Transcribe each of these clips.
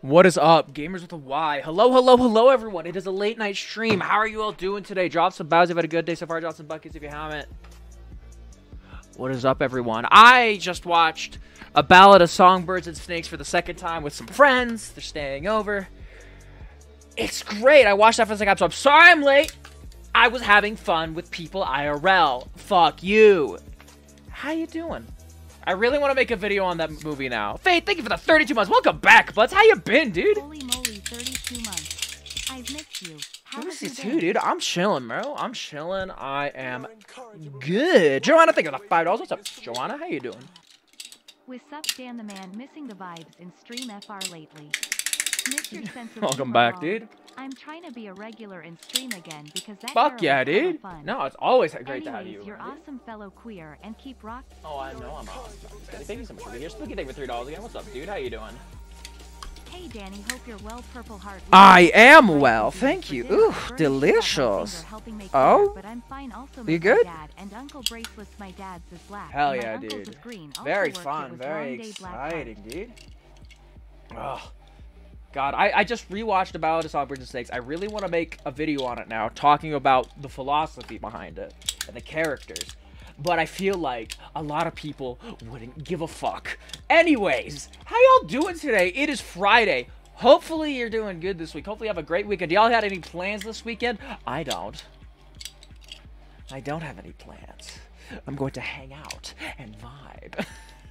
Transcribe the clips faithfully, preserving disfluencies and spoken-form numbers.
What is up, gamers with a Y? Hello, hello, hello, everyone. It is a late night stream. How are you all doing today? Drop some bows if you've had a good day so far. Drop some buckets if you haven't. What is up, everyone? I just watched A Ballad of Songbirds and Snakes for the second time with some friends. They're staying over. It's great. I watched that for the second time, so I'm sorry I'm late. I was having fun with people I R L. Fuck you. How you doing? I really want to make a video on that movie now. Faith, thank you for the thirty-two months. Welcome back, buds. How you been, dude? Holy moly, thirty-two months. I've missed you. How have you thirty-two, been? dude. I'm chilling, bro. I'm chilling. I am good. Joanna, thank you for the five dollars. What's up, Joanna? How you doing? What's up, Dan the man? Missing the vibes in Stream F R lately. Miss your sense of Welcome humor back, all. dude. I'm trying to be a regular in Stream again because that Fuck era yeah, was hella dude. fun. No, it's always great Anyways, to have you. you're dude. awesome fellow queer and keep rock. Oh, I know I'm awesome. Thank you so much for being here. Spooky, thank you for three dollars again. What's up, dude? How you doing? Hey Danny, hope you're well, Purple Heart. I am Like well, to be thank for you. dinner. Ooh, Burnt shit off my delicious. finger helping make Oh? dinner, but I'm fine also You with good? my dad and Uncle Bracelets. My dad's is black. Hell and my yeah, uncle's dude. is green. Also Very worked it fun, with very Long Day Black Heart. exciting, dude. Oh, God, I, I just rewatched A Ballad of Songbirds and Snakes. I really want to make a video on it now, talking about the philosophy behind it and the characters. But I feel like a lot of people wouldn't give a fuck. Anyways, how y'all doing today? It is Friday. Hopefully you're doing good this week. Hopefully you have a great weekend. Do y'all had any plans this weekend? I don't. I don't have any plans. I'm going to hang out and vibe.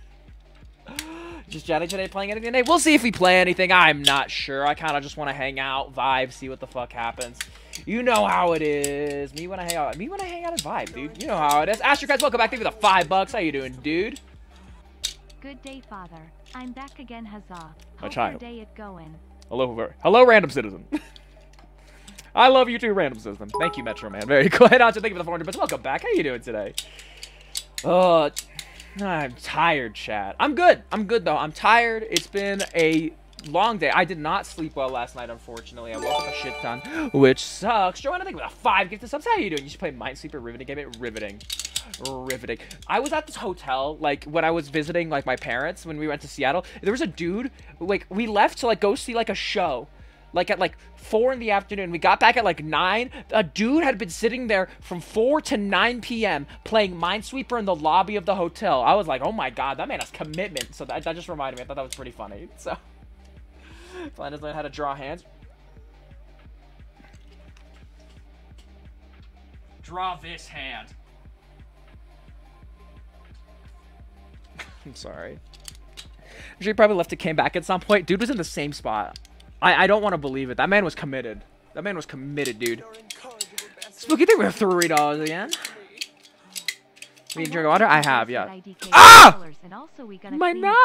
Just chatting today, playing anything today? We'll see if we play anything. I'm not sure. I kind of just want to hang out, vibe, see what the fuck happens. You know how it is. Me when I hang out. Me when I hang out and vibe, dude. You know how it is. Astrocats, welcome back. Thank you for the five bucks. How you doing, dude? Good day, Father. I'm back again, huzzah. My Hope child. your day it going. Hello, hello, random citizen. I love you too, random citizen. Thank you, Metro Man. Very cool. Head on to thank you for the four hundred. But welcome back. How you doing today? Uh, I'm tired, chat. I'm good. I'm good though. I'm tired. It's been a long day. I did not sleep well last night, unfortunately. I woke up a shit ton, which sucks. Joanna, thank you for the five gifted subs. How you doing? You should play Minesweeper Riveting Game. It riveting. Riveting. I was at this hotel, like, when I was visiting, like, my parents, when we went to Seattle. There was a dude, like, we left to, like, go see, like, a show. Like, at, like, four in the afternoon. We got back at, like, nine. A dude had been sitting there from four to nine p m playing Minesweeper in the lobby of the hotel. I was like, oh, my God, that man has commitment. So that, that just reminded me. I thought that was pretty funny. So, Flan doesn't know how to draw hands. Draw this hand. I'm sorry. I'm sure he probably left and came back at some point. Dude was in the same spot. I, I don't want to believe it. That man was committed. That man was committed, dude. Spooky, think we have three dollars again. We drink water? I have, yeah. Ah! My knife!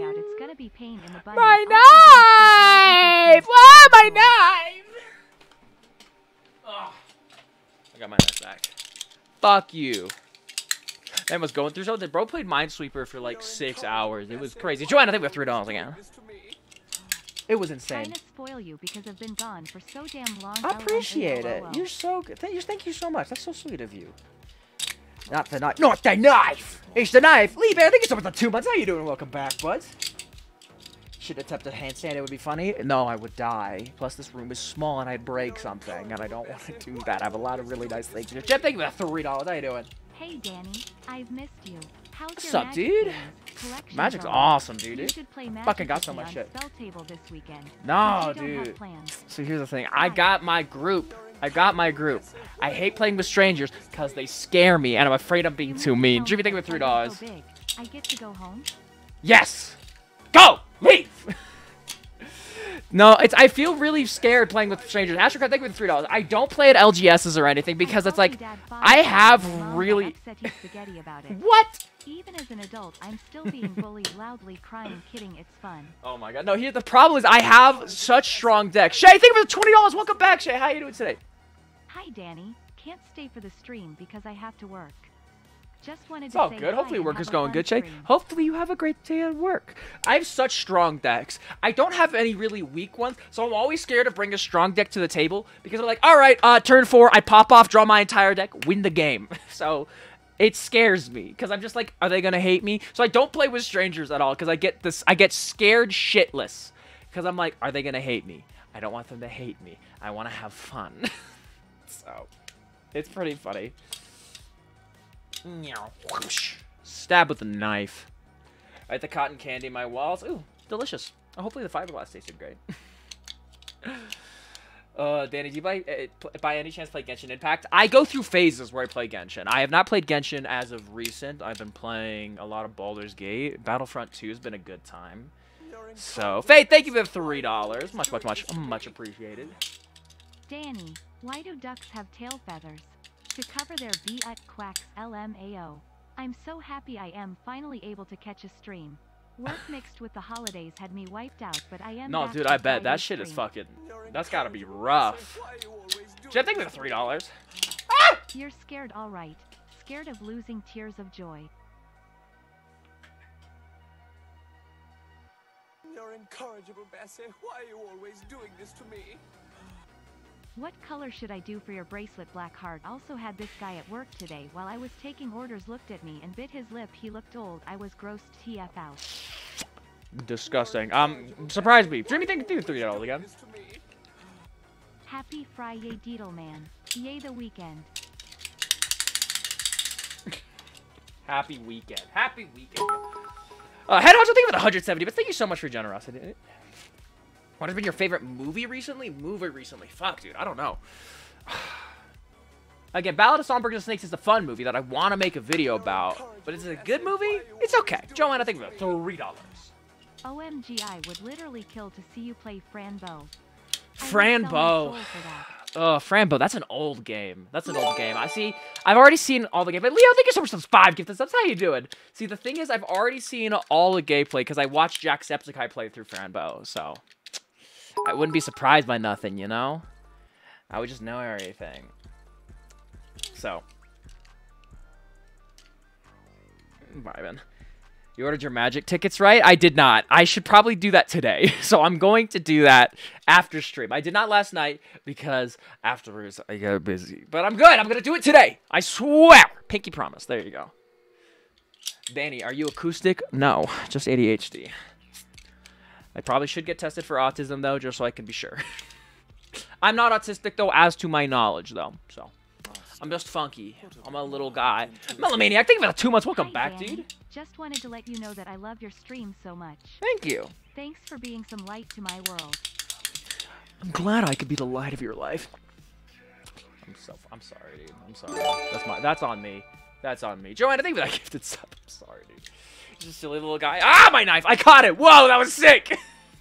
My knife! Whoa, my knife! Oh. I got my knife back. Fuck you. Man was going through something. Bro played Minesweeper for like six hours. It was crazy. Joanna, I think we have three dollars again. It was insane. Trying to spoil you because I've been gone for so damn long. I appreciate it. You're so good. Thank you, thank you so much. That's so sweet of you. Not the knife. Not the knife. It's the knife. Lee Bear, thank you so much for two months. How you doing? Welcome back, buds. Should attempt a handstand. It would be funny. No, I would die. Plus, this room is small and I'd break something, and I don't want to do that. I have a lot of really nice things here. Jeff, thank you for three dollars. How you doing? Hey, Danny. I've missed you. How's What's your up, Magic dude? games? Collection Magic's going? awesome, dude. You It should play Magic fucking got with so me much on shit. Spell Table this weekend. No, But you don't have dude. plans. So here's the thing. I got my group. I got my group. I hate playing with strangers because they scare me, and I'm afraid I'm being You too mean mean. to Jimmy, tell thank you me for three that dollars. so big, I get to go home? Yes! Go! Leave! No, it's. I feel really scared playing with strangers. Astrocrat, thank you for three dollars. I don't play at L G Ss or anything because it's like, I have really... What? Even as an adult, I'm still being bullied loudly, crying, kidding, it's fun. Oh my god. No, here the problem is I have such strong decks. Shay, thank you for the twenty dollars. Welcome back, Shay. How you doing today? Hi, Danny. Can't stay for the stream because I have to work. Just wanted It's to all say good. hi Hopefully and work have is a going fun good, Shay. stream. Hopefully you have a great day at work. I have such strong decks. I don't have any really weak ones, so I'm always scared to bring a strong deck to the table because I'm like, all right, uh, turn four, I pop off, draw my entire deck, win the game. So it scares me because I'm just like, are they gonna hate me? So I don't play with strangers at all because I get this, I get scared shitless. Because I'm like, are they going to hate me? I don't want them to hate me. I want to have fun. So, it's pretty funny. Stab with a knife. Alright, the cotton candy in my walls. Ooh, delicious. Oh, hopefully the fiberglass tasted great. uh, Danny, do you by, uh, by any chance play Genshin Impact? I go through phases where I play Genshin. I have not played Genshin as of recent. I've been playing a lot of Baldur's Gate. Battlefront two has been a good time. So, Faith, thank you for the three dollars. Much, much, much, much appreciated. Danny, why do ducks have tail feathers? To cover their B-ut quacks L M A O. I'm so happy I am finally able to catch a stream. Work mixed with the holidays had me wiped out, but I am No, back dude, to I bet. Friday That shit stream. is fucking... That's gotta be rough. Should I think of the three dollars? You're scared, alright. Scared of losing tears of joy. You're incorrigible, Bessie. Why are you always doing this to me? What color should I do for your bracelet? Blackheart also had this guy at work today while I was taking orders looked at me and bit his lip. He looked old. I was grossed T F out. Disgusting. Um, surprise me. Dreamy, thank you for three dollars again. Happy Friday, Deedleman. Yay the weekend. Happy weekend. Happy weekend. Uh, Head Honcho, thank you for the one hundred seventy, but thank you so much for your generosity. What has been your favorite movie recently? Movie recently. Fuck, dude. I don't know. Again, Ballad of Songbirds and Snakes is a fun movie that I want to make a video about. But is it a good movie? It's okay. Joanna, thank you for three dollars. O M G, I would literally kill to see you play Fran Bow. Fran Bow. Oh, Fran Bow. That's an old game. That's an old game. I see. I've already seen all the gameplay. Leo, thank you so much for those five gifted subs. How you doing? See, the thing is, I've already seen all the gameplay because I watched Jacksepticeye play through Fran Bow. So, I wouldn't be surprised by nothing, you know? I would just know everything. So. Vibin'. You ordered your Magic tickets, right? I did not. I should probably do that today. So I'm going to do that after stream. I did not last night because afterwards I got busy. But I'm good. I'm going to do it today. I swear. Pinky promise. There you go. Danny, are you acoustic? No, just A D H D. I probably should get tested for autism, though, just so I can be sure. I'm not autistic, though, as to my knowledge, though. So I'm just funky. I'm a little guy. Melomaniac, thank you for the two months. Welcome Hi, back, Danny. dude. Just wanted to let you know that I love your stream so much. Thank you. Thanks for being some light to my world. I'm glad I could be the light of your life. I'm so I'm sorry, dude. I'm sorry. That's my that's on me. That's on me. Joanna, thank you for that gifted sub. I'm sorry, dude. He's a silly little guy. Ah, my knife! I caught it! Whoa, that was sick!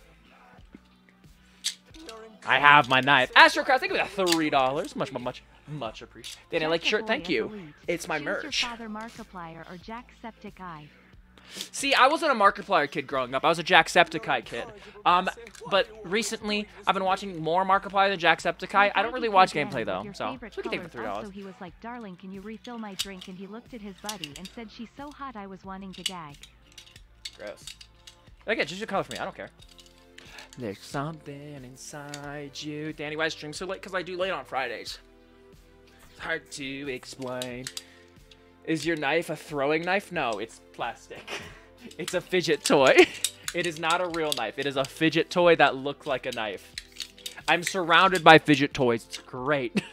I have my knife. Astrocross, thank you for that three dollars. Much, much, much, much appreciated. Danny, I like your shirt. Thank you. It's my Choose merch. Your father Markiplier or Jacksepticeye. See, I wasn't a Markiplier kid growing up. I was a Jacksepticeye kid. Um, but recently, I've been watching more Markiplier than Jacksepticeye. I don't really watch gameplay, though, so we can take it for three dollars. Also, he was like, darling, can you refill my drink? And he looked at his buddy and said, she's so hot I was wanting to gag. Gross. Okay, choose your color for me. I don't care. There's something inside you. Danny, why I stream so late? Because I do late on Fridays. It's hard to explain. Is your knife a throwing knife? No, it's plastic. It's a fidget toy. It is not a real knife. It is a fidget toy that looks like a knife. I'm surrounded by fidget toys. It's great.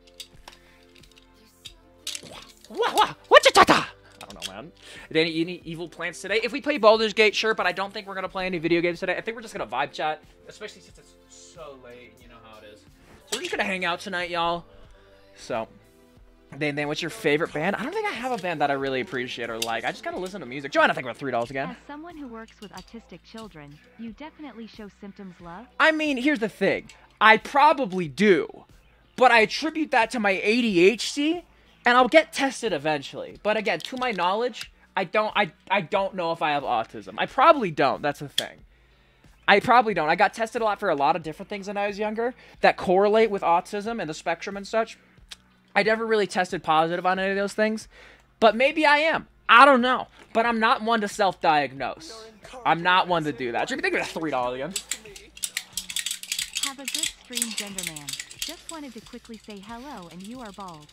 What you tata? I don't know, man. Danny, any evil plans today? If we play Baldur's Gate, sure, but I don't think we're going to play any video games today. I think we're just going to vibe chat, especially since it's so late. You know how it is. So we're just going to hang out tonight, y'all. So, Dan, Dan, what's your favorite band? I don't think I have a band that I really appreciate or like. I just kind of listen to music. Joanna, I think about three dollars again. As someone who works with autistic children, you definitely show symptoms love. I mean, here's the thing. I probably do, but I attribute that to my A D H D, and I'll get tested eventually. But again, to my knowledge, I don't I I don't know if I have autism. I probably don't. That's the thing. I probably don't. I got tested a lot for a lot of different things when I was younger that correlate with autism and the spectrum and such. I never really tested positive on any of those things, but maybe I am. I don't know. But I'm not one to self-diagnose. I'm not one to do that. Jimmy, think of that three dollars again. Have a good stream, Genderman. Just wanted to quickly say hello and you are bald.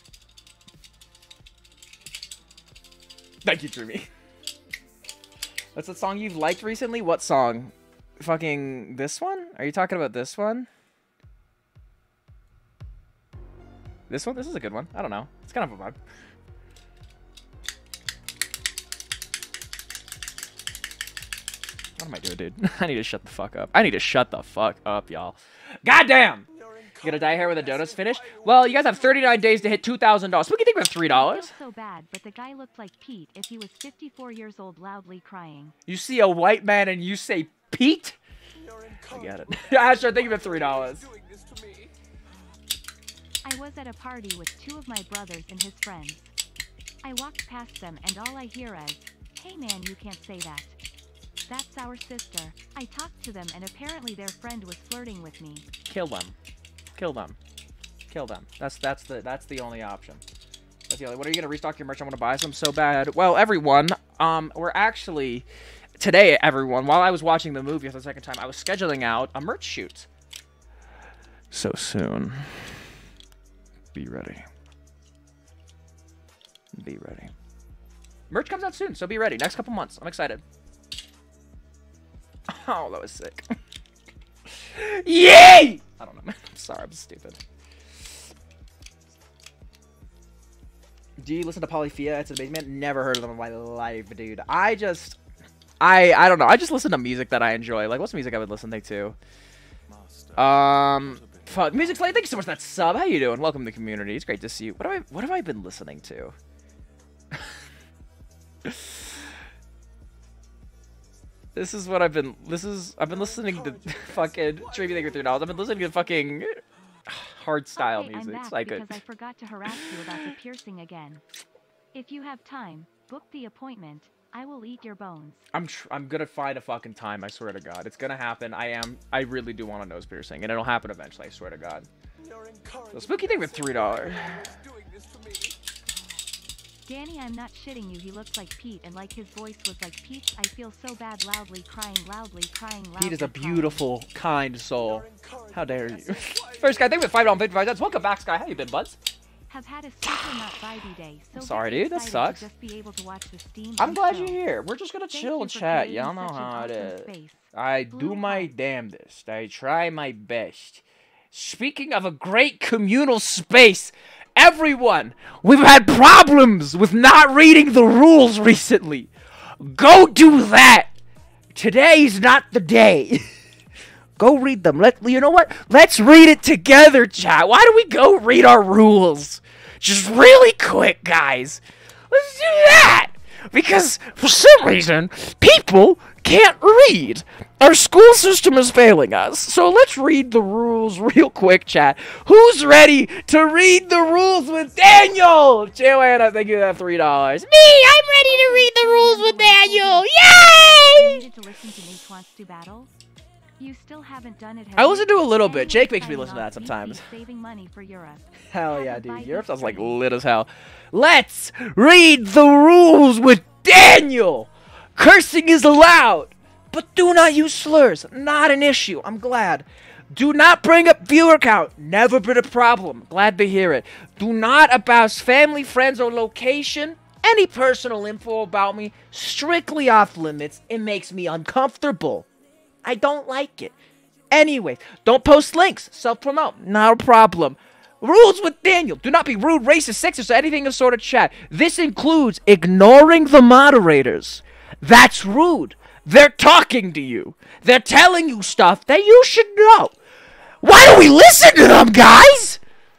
Thank you, Dreamy. That's a song you've liked recently? What song? fucking this one? Are you talking about this one? This one? This is a good one. I don't know. It's kind of a bug. What am I doing, dude? I need to shut the fuck up. I need to shut the fuck up, y'all. Goddamn! You gonna die here when the donuts finish? Well, you guys have thirty-nine days to hit two thousand dollars. What do you think about three dollars? So bad, but the guy looked like Pete if he was fifty-four years old, loudly crying. You see a white man and you say Pete? I get it. Asher, thank you for three dollars. I was at a party with two of my brothers and his friends. I walked past them and all I hear is, "Hey man, you can't say that. That's our sister." I talked to them and apparently their friend was flirting with me. Kill them. Kill them. Kill them. That's that's the that's the only option. That's the only. What are you gonna restock your merch? I want to buy some so bad. Well, everyone, um, we're actually today, everyone. While I was watching the movie for the second time, I was scheduling out a merch shoot. So soon. Be ready. Be ready. Merch comes out soon, so be ready. Next couple months. I'm excited. Oh, that was sick. Yay! I don't know, man. I'm sorry, I'm stupid. Do you listen to Polyphia? It's amazing, man. Never heard of them in my life, dude. I just, I, I don't know. I just listen to music that I enjoy. Like, what's music I've been listening to? Um, fuck, Music Slate. Thank you so much for that sub. How you doing? Welcome to the community. It's great to see you. What have I, what have I been listening to? This is what I've been. This is I've been listening to fucking Trivia Thank you for three dollars. I've been listening to fucking hard style okay, music. I'm back It's like because a... I forgot to harass you about the piercing again. If you have time, book the appointment. I will eat your bones. I'm tr I'm gonna find a fucking time. I swear to God, it's gonna happen. I am. I really do want a nose piercing, and it'll happen eventually. I swear to God. So Spooky Thing with three dollars. Danny, I'm not shitting you. He looks like Pete, and like his voice was like Pete. I feel so bad. Loudly crying, loudly crying, loudly Pete is a crying. beautiful, kind soul. How dare you? First guy, thank you for five dollars fifty-five cents. Welcome back, Sky. How you been, buds? Have had a super not vibey day. So I'm sorry, very dude. That excited sucks. to just be able to watch the Steam I'm glad show. you're here. We're just gonna Thank chill you and for chat. creating Y'all know such an how it awesome is. space. I Blue do my heart. damnedest. I try my best. Speaking of a great communal space, everyone, we've had problems with not reading the rules recently. Go do that. Today's not the day. Go read them. Let you know what? Let's read it together, chat. Why don't we go read our rules? Just really quick, guys. Let's do that. Because for some reason, people can't read. Our school system is failing us. So let's read the rules real quick, chat. Who's ready to read the rules with Daniel? Joanna, thank you for that three dollars. Me, I'm ready to read the rules with Daniel. You Yay! needed to listen to Nate Wants to Battle? You still haven't done it. have I you? listen to a little bit. Anyway, Jake makes me signing listen to that off, sometimes. V C Saving money for Europe. Hell Have yeah, a dude. vibey Europe sounds like stream. lit as hell. Let's read the rules with Daniel. Cursing is allowed, but do not use slurs. Not an issue. I'm glad. Do not bring up viewer count. Never been a problem. Glad to hear it. Do not abuse family, friends, or location. Any personal info about me, strictly off limits. It makes me uncomfortable. I don't like it. Anyway, don't post links. Self-promote. Not a problem. Rules with Daniel. Do not be rude, racist, sexist, or anything of sort of chat. This includes ignoring the moderators. That's rude. They're talking to you. They're telling you stuff that you should know. Why do we listen to them, guys?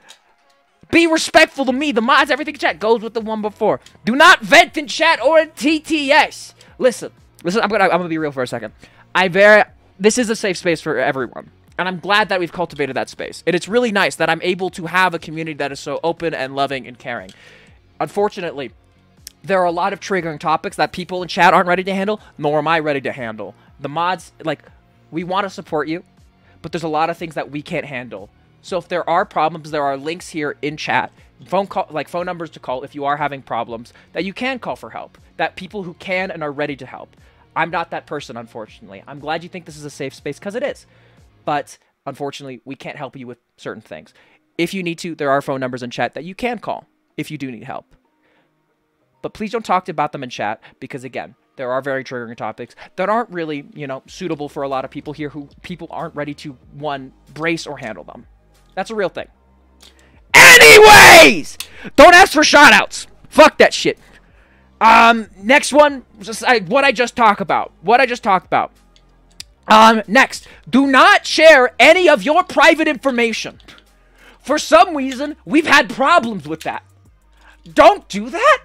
Be respectful to me. The mods, everything in chat goes with the one before. Do not vent in chat or in T T S. Listen. Listen, I'm gonna I'm gonna be real for a second. I very this is a safe space for everyone. And I'm glad that we've cultivated that space. And it's really nice that I'm able to have a community that is so open and loving and caring. Unfortunately, there are a lot of triggering topics that people in chat aren't ready to handle, nor am I ready to handle. The mods, like, we want to support you, but there's a lot of things that we can't handle. So if there are problems, there are links here in chat, phone call, like phone numbers to call if you are having problems, that you can call for help, that people who can and are ready to help. I'm not that person, unfortunately. I'm glad you think this is a safe space, because it is. But, unfortunately, we can't help you with certain things. If you need to, there are phone numbers in chat that you can call if you do need help. But please don't talk about them in chat, because, again, There are very triggering topics that aren't really, you know, suitable for a lot of people here who people aren't ready to, one, brace or handle them. That's a real thing. Anyways! Don't ask for shoutouts. Fuck that shit. Um, next one, just, I, what I just talked about. What I just talked about. Um, next, do not share any of your private information. For some reason, we've had problems with that. Don't do that.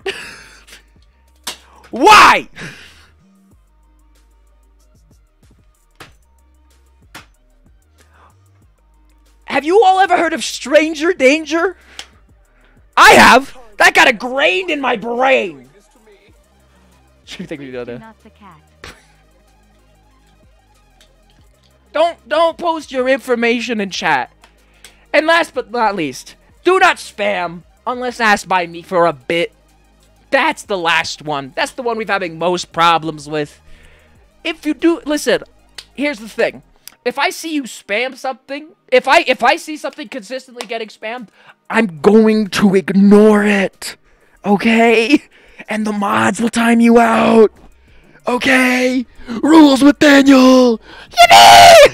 Why? Have you all ever heard of stranger danger? I have. That got ingrained in my brain. You think we do that? Not the cat. Don't don't post your information in chat. And last but not least, do not spam unless asked by me for a bit. That's the last one. That's the one we've having most problems with. If you do, listen, here's the thing. If I see you spam something, if I if I see something consistently getting spammed, I'm going to ignore it. Okay? And the mods will time you out. Okay? Rules with Daniel. Yippee!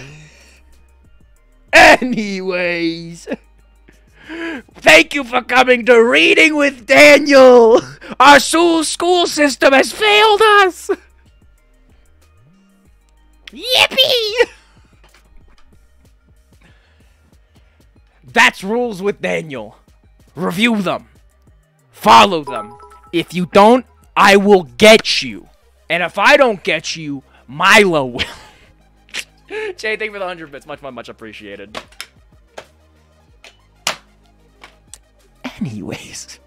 Anyways, thank you for coming to Reading with Daniel. Our school school system has failed us. Yippee! That's Rules with Daniel. Review them. Follow them. If you don't, I will get you. And if I don't get you, Milo will. Jay, thank you for the one hundred bits. Much, much, much appreciated. Anyways.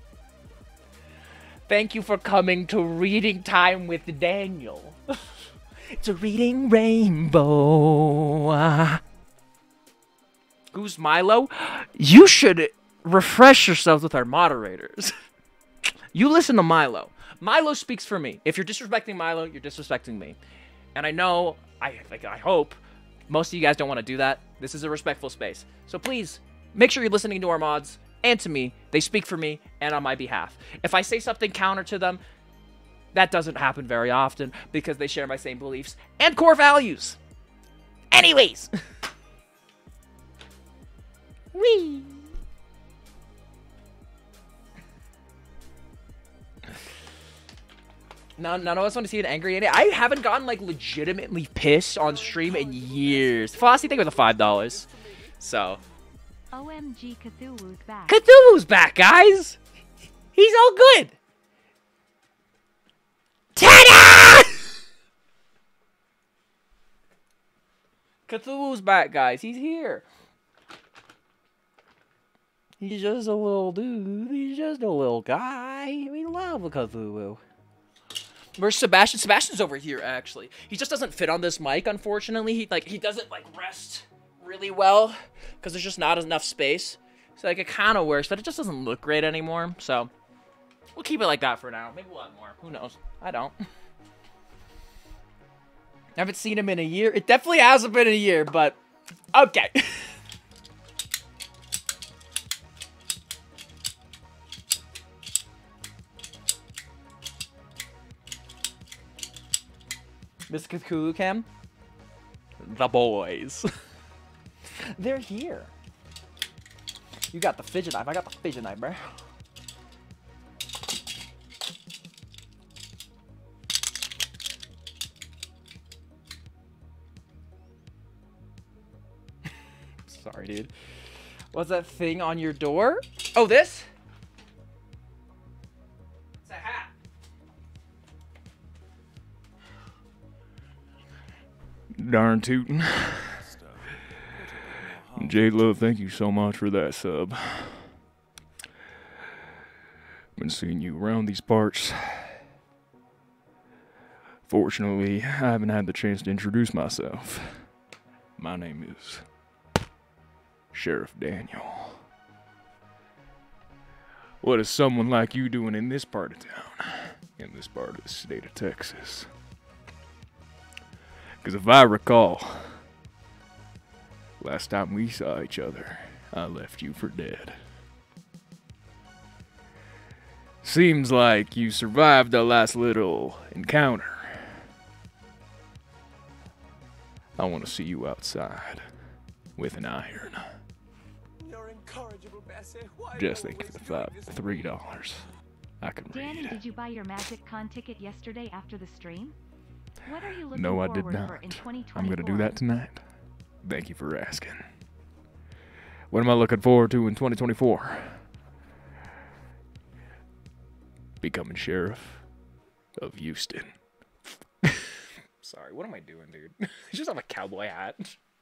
Thank you for coming to Reading Time with Daniel. It's a reading rainbow. Who's Milo? You should refresh yourselves with our moderators. You listen to Milo. Milo speaks for me. If you're disrespecting Milo, you're disrespecting me. And I know, I like, I hope, most of you guys don't want to do that. This is a respectful space. So please, make sure you're listening to our mods and to me. They speak for me and on my behalf. If I say something counter to them, that doesn't happen very often because they share my same beliefs and core values. Anyways. Whee! None, none of us want to see an angry Andy. I haven't gotten, like, legitimately pissed on stream in years. Fossey, think it was a five dollars. So. O M G, Cthulhu's back. Cthulhu's back, guys! He's all good! Ta-da! Cthulhu's back, guys. He's here. He's just a little dude. He's just a little guy. We love Cthulhu. Where's Sebastian? Sebastian's over here, actually. He just doesn't fit on this mic, unfortunately. He like he doesn't like rest really well because there's just not enough space. So like it kind of works, but it just doesn't look great anymore. So we'll keep it like that for now. Maybe we'll have more. Who knows? I don't. I haven't seen him in a year. It definitely hasn't been a year, but okay. Miss Cthulhu Cam? The boys. They're here. You got the fidget knife. I got the fidget knife, bro. Sorry, dude. What's that thing on your door? Oh, this? It's a hat. Darn tootin'. J-Love, thank you so much for that sub. Been seeing you around these parts. Fortunately, I haven't had the chance to introduce myself. My name is Sheriff Daniel. What is someone like you doing in this part of town? In this part of the state of Texas? Because if I recall, last time we saw each other, I left you for dead. Seems like you survived the last little encounter. I want to see you outside with an iron. You're incorrigible, Bessie. Why Just you think for the always five, doing this? three dollars. I can Danny, read. did you buy your Magic Con ticket yesterday after the stream? What are you looking No, I forward did not. for in twenty twenty-four? I'm gonna do that tonight. Thank you for asking. What am I looking forward to in twenty twenty-four? Becoming sheriff of Houston. Sorry, what am I doing, dude? I just have a cowboy hat.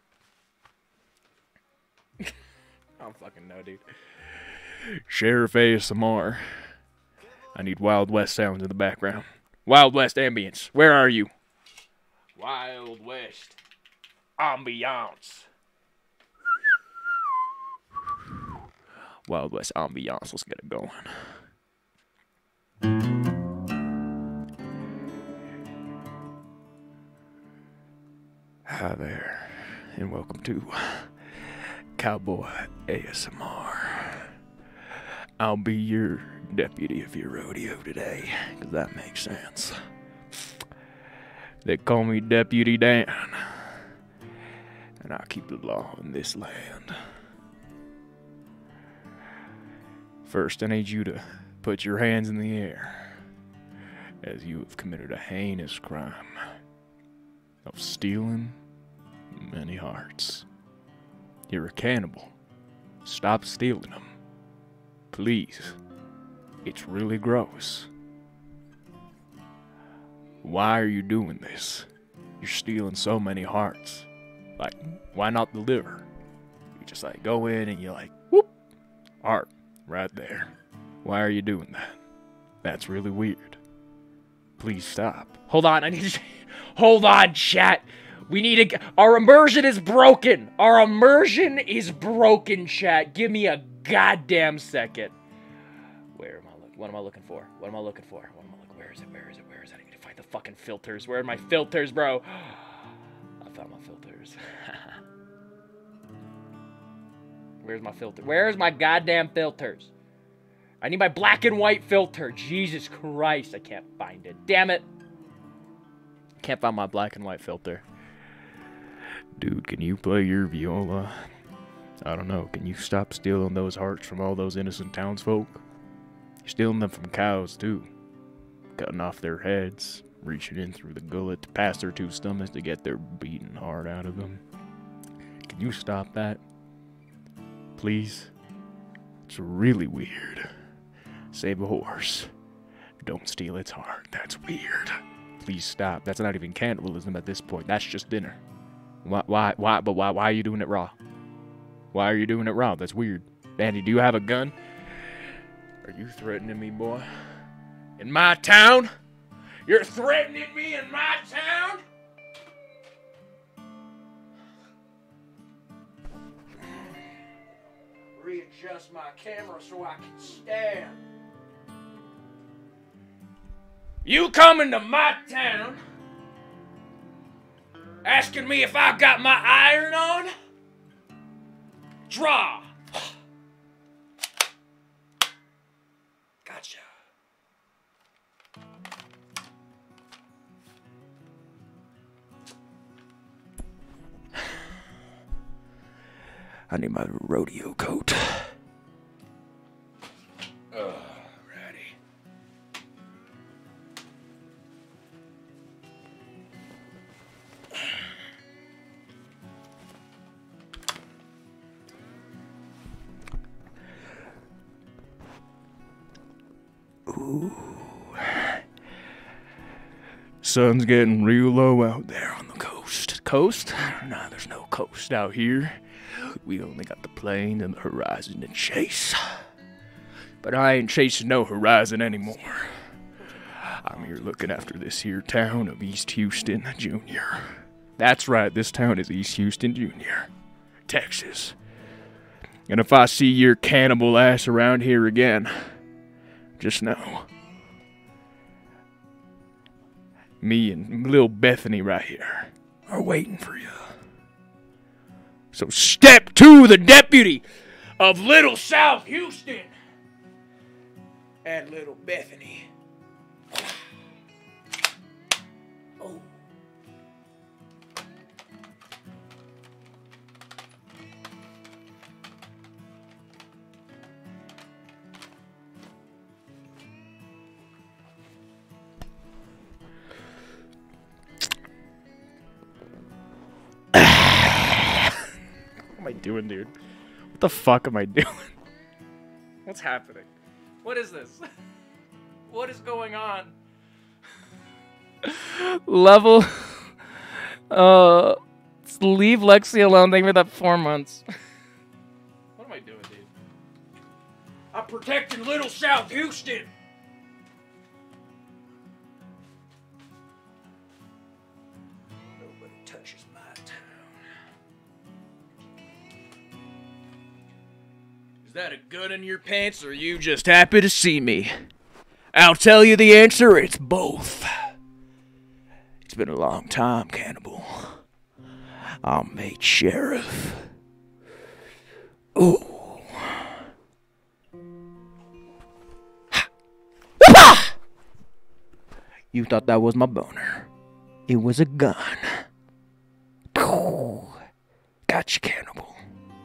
I don't fucking know, dude. Sheriff A S M R. I need Wild West sounds in the background. Wild West ambience. Where are you? Wild West ambiance. Wild West ambiance. Let's get it going. Hi there, and welcome to Cowboy A S M R. I'll be your deputy of your rodeo today, because that makes sense. They call me Deputy Dan, and I keep the law in this land. First, I need you to put your hands in the air, as you have committed a heinous crime of stealing many hearts. You're a cannibal. Stop stealing them. Please. It's really gross. Why are you doing this? You're stealing so many hearts. Like, why not the liver? You just like go in and you're like, whoop, heart, right there. Why are you doing that? That's really weird. Please stop. Hold on, I need to... Hold on, chat. We need to... Our immersion is broken. Our immersion is broken, chat. Give me a goddamn second. Where am I looking? What am I looking for? What am I looking for? What am I looking? Where is it? Where is it? Where is it? I need to find the fucking filters. Where are my filters, bro? I found my filters. Where's my filter? Where's my goddamn filters? I need my black and white filter. Jesus Christ, I can't find it. Damn it. Can't find my black and white filter. Dude, can you play your viola? I don't know, can you stop stealing those hearts from all those innocent townsfolk? You're stealing them from cows, too. Cutting off their heads, reaching in through the gullet to pass their two stomachs to get their beating heart out of them. Can you stop that? Please? It's really weird. Save a horse. Don't steal its heart. That's weird. Please stop. That's not even cannibalism at this point. That's just dinner. Why, why, why, but why, why are you doing it raw? Why are you doing it raw? That's weird. Danny, do you have a gun? Are you threatening me, boy? In my town? You're threatening me in my town? Readjust my camera so I can stand. You coming to my town, asking me if I got my iron on? Draw. Gotcha. I need my rodeo coat. Ooh. Sun's getting real low out there on the coast. Coast? Nah, there's no coast out here. We only got the plain and the horizon to chase. But I ain't chasing no horizon anymore. I'm here looking after this here town of East Houston Junior That's right, this town is East Houston Junior Texas. And if I see your cannibal ass around here again, just know, me and little Bethany right here are waiting for you. So step to the deputy of Little South Houston. and little Bethany. Oh. What am I doing, dude? What the fuck am I doing? What's happening? What is this? What is going on? Level. Uh, leave Lexi alone. Thank you for that four months. What am I doing, dude? I'm protecting Little South Houston. Nobody touches my town. Is that a gun in your pants, or are you just happy to see me? I'll tell you the answer, it's both. It's been a long time, Cannibal. I'm made sheriff. Ooh. You thought that was my boner. It was a gun. Gotcha, Cannibal.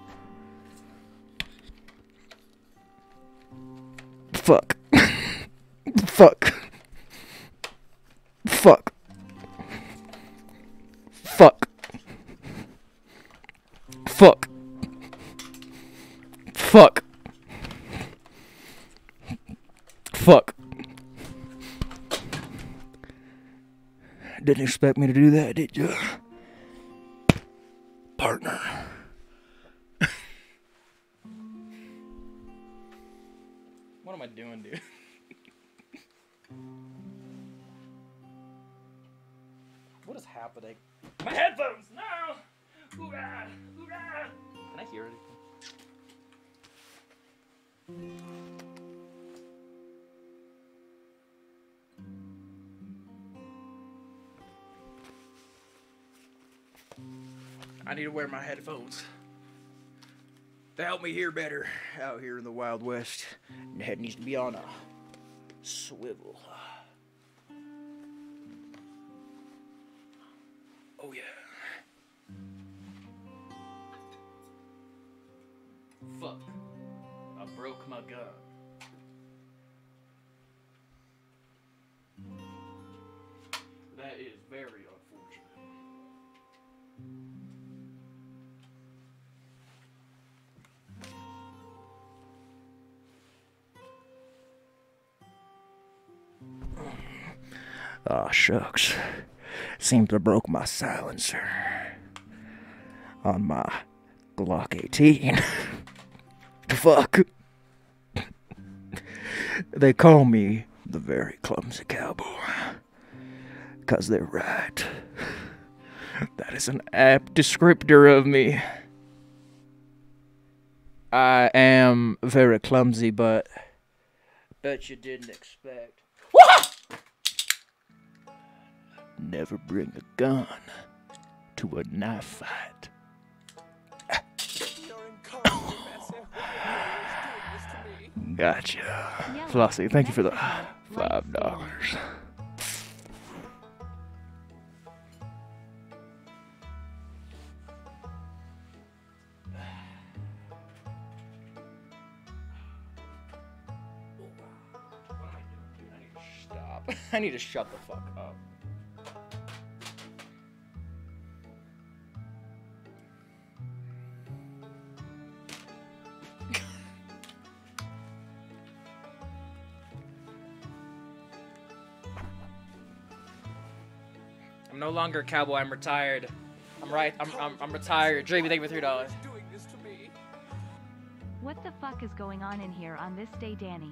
Fuck. Fuck. Fuck. Fuck. Fuck. Fuck. Fuck. Didn't expect me to do that, did you? Partner. What am I doing, dude? What is happening? My headphones! No! Hoorah! Hoorah! Can I hear it? I need to wear my headphones to help me hear better out here in the Wild West. And the head needs to be on a swivel. Oh yeah. Fuck. I broke my gun. That is very unfortunate. Aw, shucks. Seems I broke my silencer on my Glock eighteen. Fuck. They call me the very clumsy cowboy. 'Cause they're right. That is an apt descriptor of me. I am very clumsy, but bet you didn't expect. Never bring a gun to a knife fight. You're incorrigible, Bessie. Why are you always doing this to me? Gotcha. Yellow. Flossie, thank you for the Mexico. five dollars. What am I doing, dude? I need to stop. I need to shut the fuck up. I'm no longer a cowboy. I'm retired. I'm right. I'm I'm, I'm retired. Dreamy, thank you for three dollars. Doing this to me. What the fuck is going on in here on this day, Danny?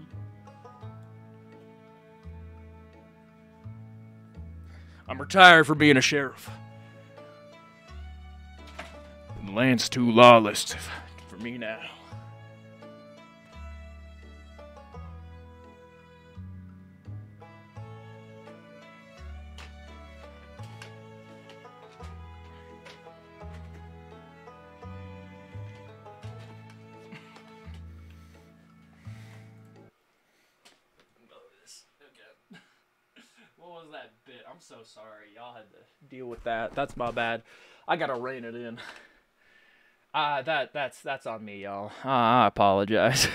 I'm retired from being a sheriff. The land's too lawless for me now. was that bit? I'm so sorry. Y'all had to deal with that. That's my bad. I gotta rein it in. Ah, uh, that that's that's on me, y'all. Uh, I apologize.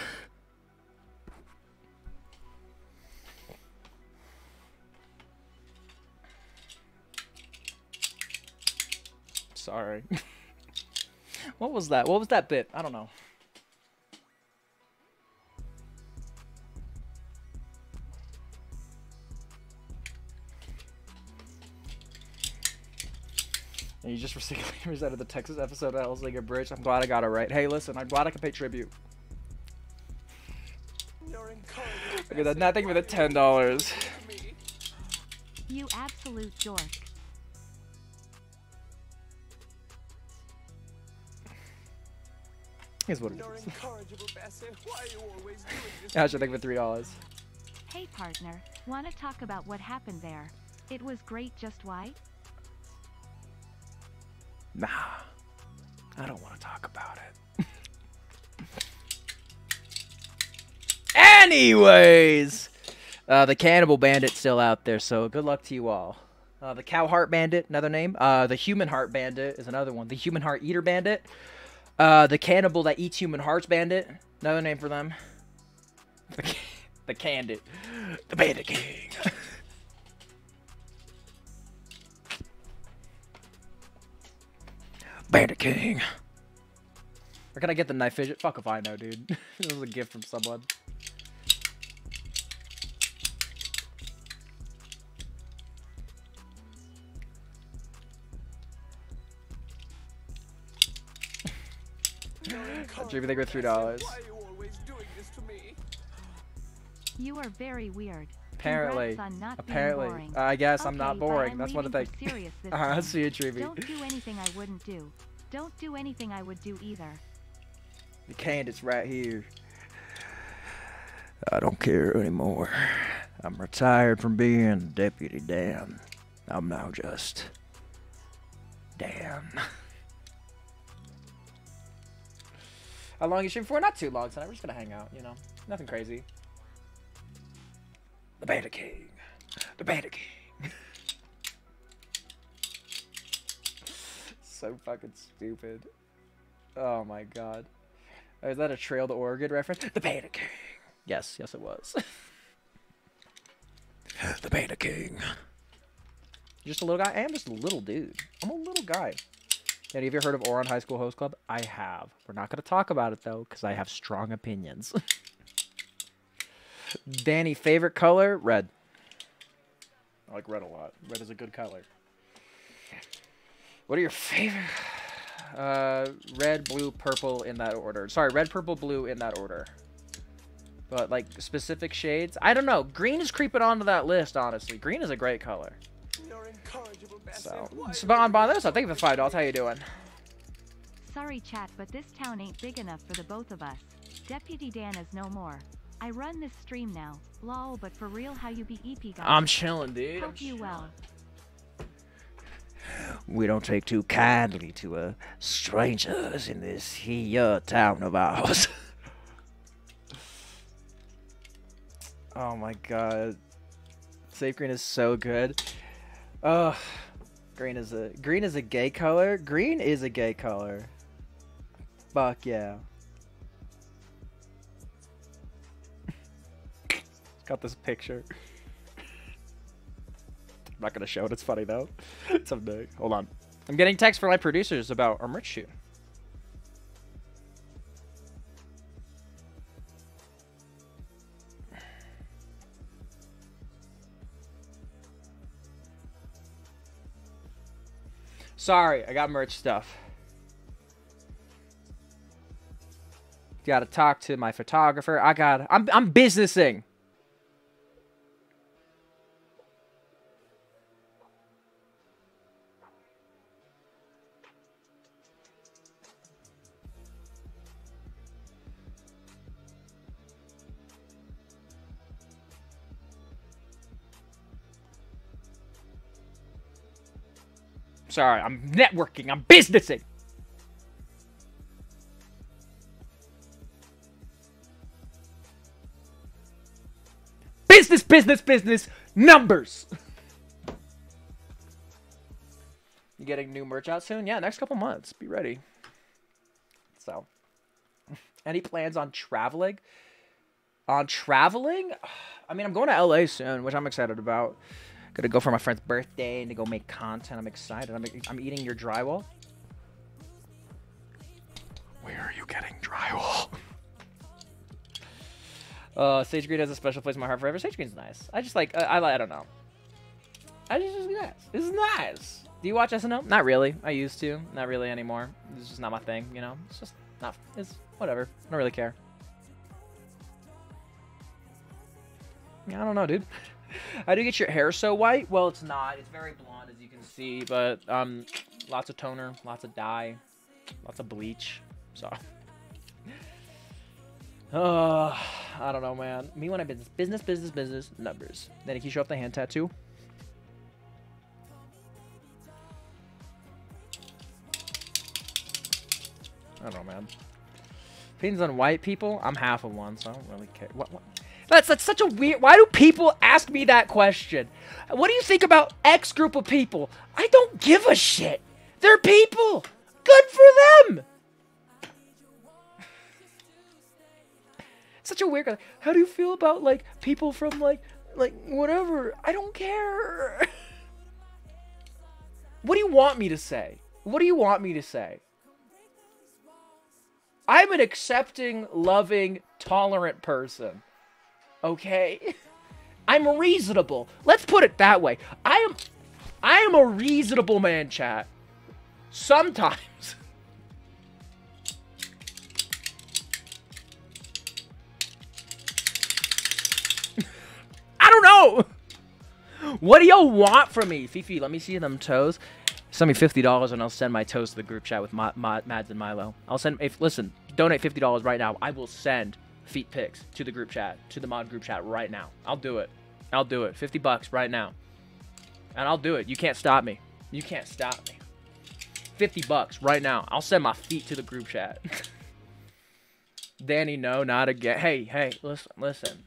Sorry. What was that? What was that bit? I don't know. And you just presented the Texas episode of Hellslinger Bridge. I'm glad I got it right. Hey, listen, I'm glad I can pay tribute. You're Look at that. Now thank you for the ten dollars. You absolute dork. Here's what it You're is. incorrigible, Bessie. Why are you always doing this? I should thank you for three dollars. Hey partner, wanna talk about what happened there? It was great, just why? Nah, I don't want to talk about it. Anyways, uh, the Cannibal Bandit's still out there, so good luck to you all. Uh, the Cow Heart Bandit, another name. Uh, the Human Heart Bandit is another one. The Human Heart Eater Bandit. Uh, the Cannibal That Eats Human Hearts Bandit, another name for them. The, the Candid. The Bandit King. Bandit King. Where can I get the knife fidget? Fuck if I know, dude. This was a gift from someone. Jimmy, they go three dollars. Why are you always doing this to me? You are very weird. Apparently, Congrats on not apparently, being boring. uh, I guess I'm Okay, not but boring. I'm That's what I leaving think. for serious this Uh, time. I see you, Trivy. Don't do anything I wouldn't do. Don't do anything I would do either. The Candid's right here. I don't care anymore. I'm retired from being Deputy Dan. I'm now just Dan. How long you stream for? Not too long tonight. We're just gonna hang out, you know. Nothing crazy. The Bandit King. The Bandit King. So fucking stupid. Oh my god. Oh, is that a Trail to Oregon reference? The Bandit King. Yes, yes it was. The Bandit King. Just a little guy? I am just a little dude. I'm a little guy. Any of you heard of Oron High School Host Club? I have. We're not going to talk about it, though, because I have strong opinions. Danny, favorite color? Red. I like red a lot. Red is a good color. What are your favorite? Uh, red, blue, purple in that order. Sorry, red, purple, blue in that order. But, like, specific shades? I don't know. Green is creeping onto that list, honestly. Green is a great color. You're incorrigible, Bessie. So, Why Spawn Bon, this, I think for five dollars. How you doing? Sorry chat, but this town ain't big enough for the both of us. Deputy Dan is no more. I run this stream now. Lol, but for real, how you be E P guys? I'm chilling, dude. Hope you well. We don't take too kindly to uh, strangers in this here town of ours. Oh my god. Safe green is so good. Ugh. Green is a green is a gay color. Green is a gay color. Fuck yeah. Got this picture. I'm not gonna show it. It's funny though. Someday. Hold on. I'm getting texts from my producers about our merch shoot. Sorry, I got merch stuff. Gotta talk to my photographer. I got. I'm. I'm businessing. Sorry, I'm networking. I'm businessing. Business, business, business. Numbers. getting new merch out soon. Yeah, next couple months. Be ready. So, any plans on traveling? On traveling? I mean, I'm going to L A soon, which I'm excited about. Gonna go for my friend's birthday and to go make content. I'm excited. I'm, I'm eating your drywall. Where are you getting drywall? Uh, Sage Green has a special place in my heart forever. Sage Green's nice. I just like, uh, I, I don't know. I just, it's nice. It's nice. Do you watch S N L? Not really. I used to. Not really anymore. It's just not my thing, you know? It's just not, it's whatever. I don't really care. Yeah, I don't know, dude. How do you get your hair so white? Well, it's not. It's very blonde, as you can see, but um, lots of toner, lots of dye, lots of bleach. So, uh, I don't know, man. Me when I business, business, business, business, numbers. Then can you show off the hand tattoo? I don't know, man. Opinions on white people? I'm half of one, so I don't really care. What? What? That's, that's such a weird... Why do people ask me that question? What do you think about X group of people? I don't give a shit. They're people. Good for them. Such a weird... How do you feel about, like, people from, like, like, whatever? I don't care. What do you want me to say? What do you want me to say? I'm an accepting, loving, tolerant person. Okay? I'm reasonable. Let's put it that way. I am I am a reasonable man, chat. Sometimes. I don't know. What do y'all want from me? Fifi, let me see them toes. Send me fifty dollars and I'll send my toes to the group chat with my, my, Mads and Milo. I'll send, if listen, donate fifty dollars right now. I will send feet pics to the group chat, to the mod group chat right now. I'll do it. I'll do it. fifty bucks right now. And I'll do it. You can't stop me. You can't stop me. fifty bucks right now. I'll send my feet to the group chat. Danny, no, not again. Hey, hey, listen, listen.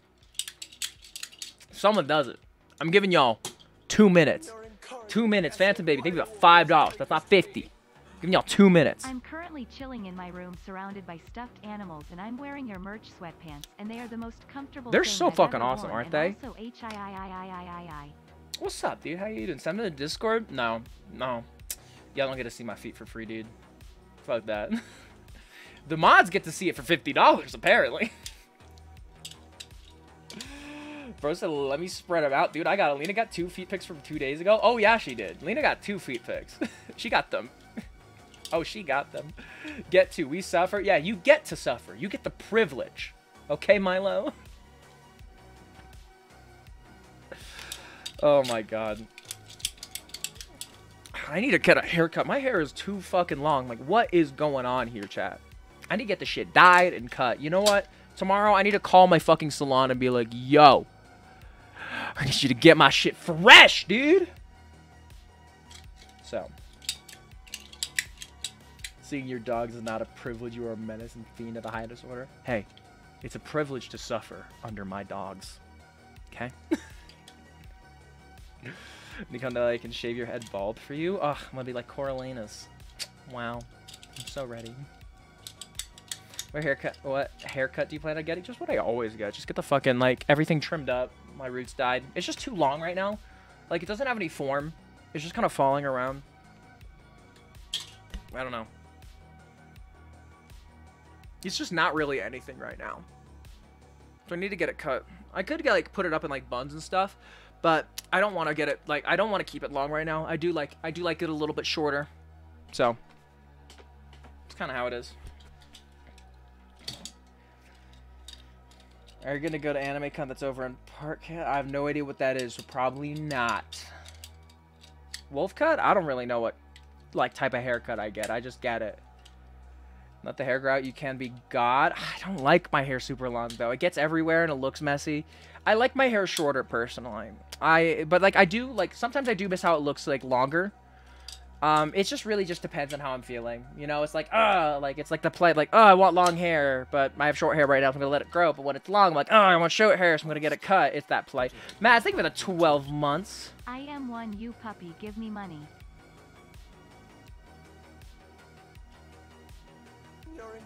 Someone does it. I'm giving y'all two minutes. Two minutes. Phantom Baby, think about five dollars. That's not fifty. Giving y'all two minutes. I'm currently chilling in my room surrounded by stuffed animals and I'm wearing your merch sweatpants and they are the most comfortable They're thing so I've fucking ever awesome, worn, aren't and they? Also H I I I I I I I. What's up, dude? How you doing? Send me to the Discord? No. No. Y'all don't get to see my feet for free, dude. Fuck that. The mods get to see it for fifty dollars, apparently. Bro said, let me spread them out. Dude, I got... Lena got two feet pics from two days ago. Oh, yeah, she did. Lena got two feet pics. She got them. Oh, she got them. Get to. We suffer. Yeah, you get to suffer. You get the privilege. Okay, Milo? Oh, my God. I need to get a haircut. My hair is too fucking long. Like, what is going on here, chat? I need to get the shit dyed and cut. You know what? Tomorrow, I need to call my fucking salon and be like, yo, I need you to get my shit fresh, dude. So. Seeing your dogs is not a privilege. You are a menace and fiend of the highest order. Hey, it's a privilege to suffer under my dogs. Okay? Nikon, I can shave your head bald for you. Ugh, I'm gonna be like Coralina's. Wow. I'm so ready. What haircut? What haircut do you plan on getting? Just what I always get. Just get the fucking, like, everything trimmed up. My roots dyed. It's just too long right now. Like, it doesn't have any form. It's just kind of falling around. I don't know. It's just not really anything right now. So I need to get it cut. I could get, like, put it up in, like, buns and stuff. But I don't want to get it, like, I don't want to keep it long right now. I do like, I do like it a little bit shorter. So. It's kind of how it is. Are you gonna go to Anime Con that's over in Parkhead? I have no idea what that is, so probably not. Wolf cut? I don't really know what like type of haircut I get. I just get it. Let the hair grow out. You can be God. I don't like my hair super long though. It gets everywhere and it looks messy. I like my hair shorter personally. I but like I do like sometimes I do miss how it looks like longer. Um, it just really just depends on how I'm feeling. You know, it's like, uh, like, it's like the play, like, oh, I want long hair, but I have short hair right now, so I'm going to let it grow. But when it's long, I'm like, oh, I want short hair, so I'm going to get it cut. It's that play. Matt, I think about twelve months. I am one you puppy, give me money.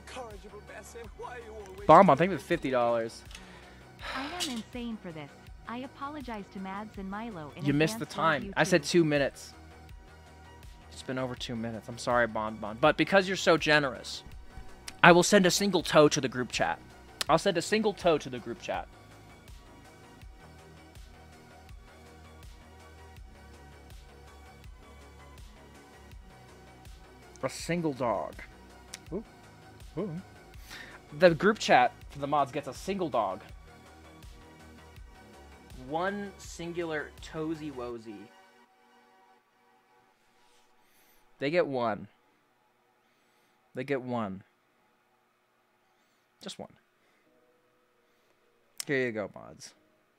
incorrigible, Bessie. Why are you always Bonbon, doing thank you for fifty dollars. I am insane for this. I apologize to Mads and Milo in You missed the advance, love time. you I said too. two minutes. It's been over two minutes. I'm sorry, Bonbon. But because you're so generous, I will send a single toe to the group chat. I'll send a single toe to the group chat. A single dog. Ooh. Ooh. The group chat for the mods gets a single dog. One singular toesy woesy. They get one. They get one. Just one. Here you go, mods.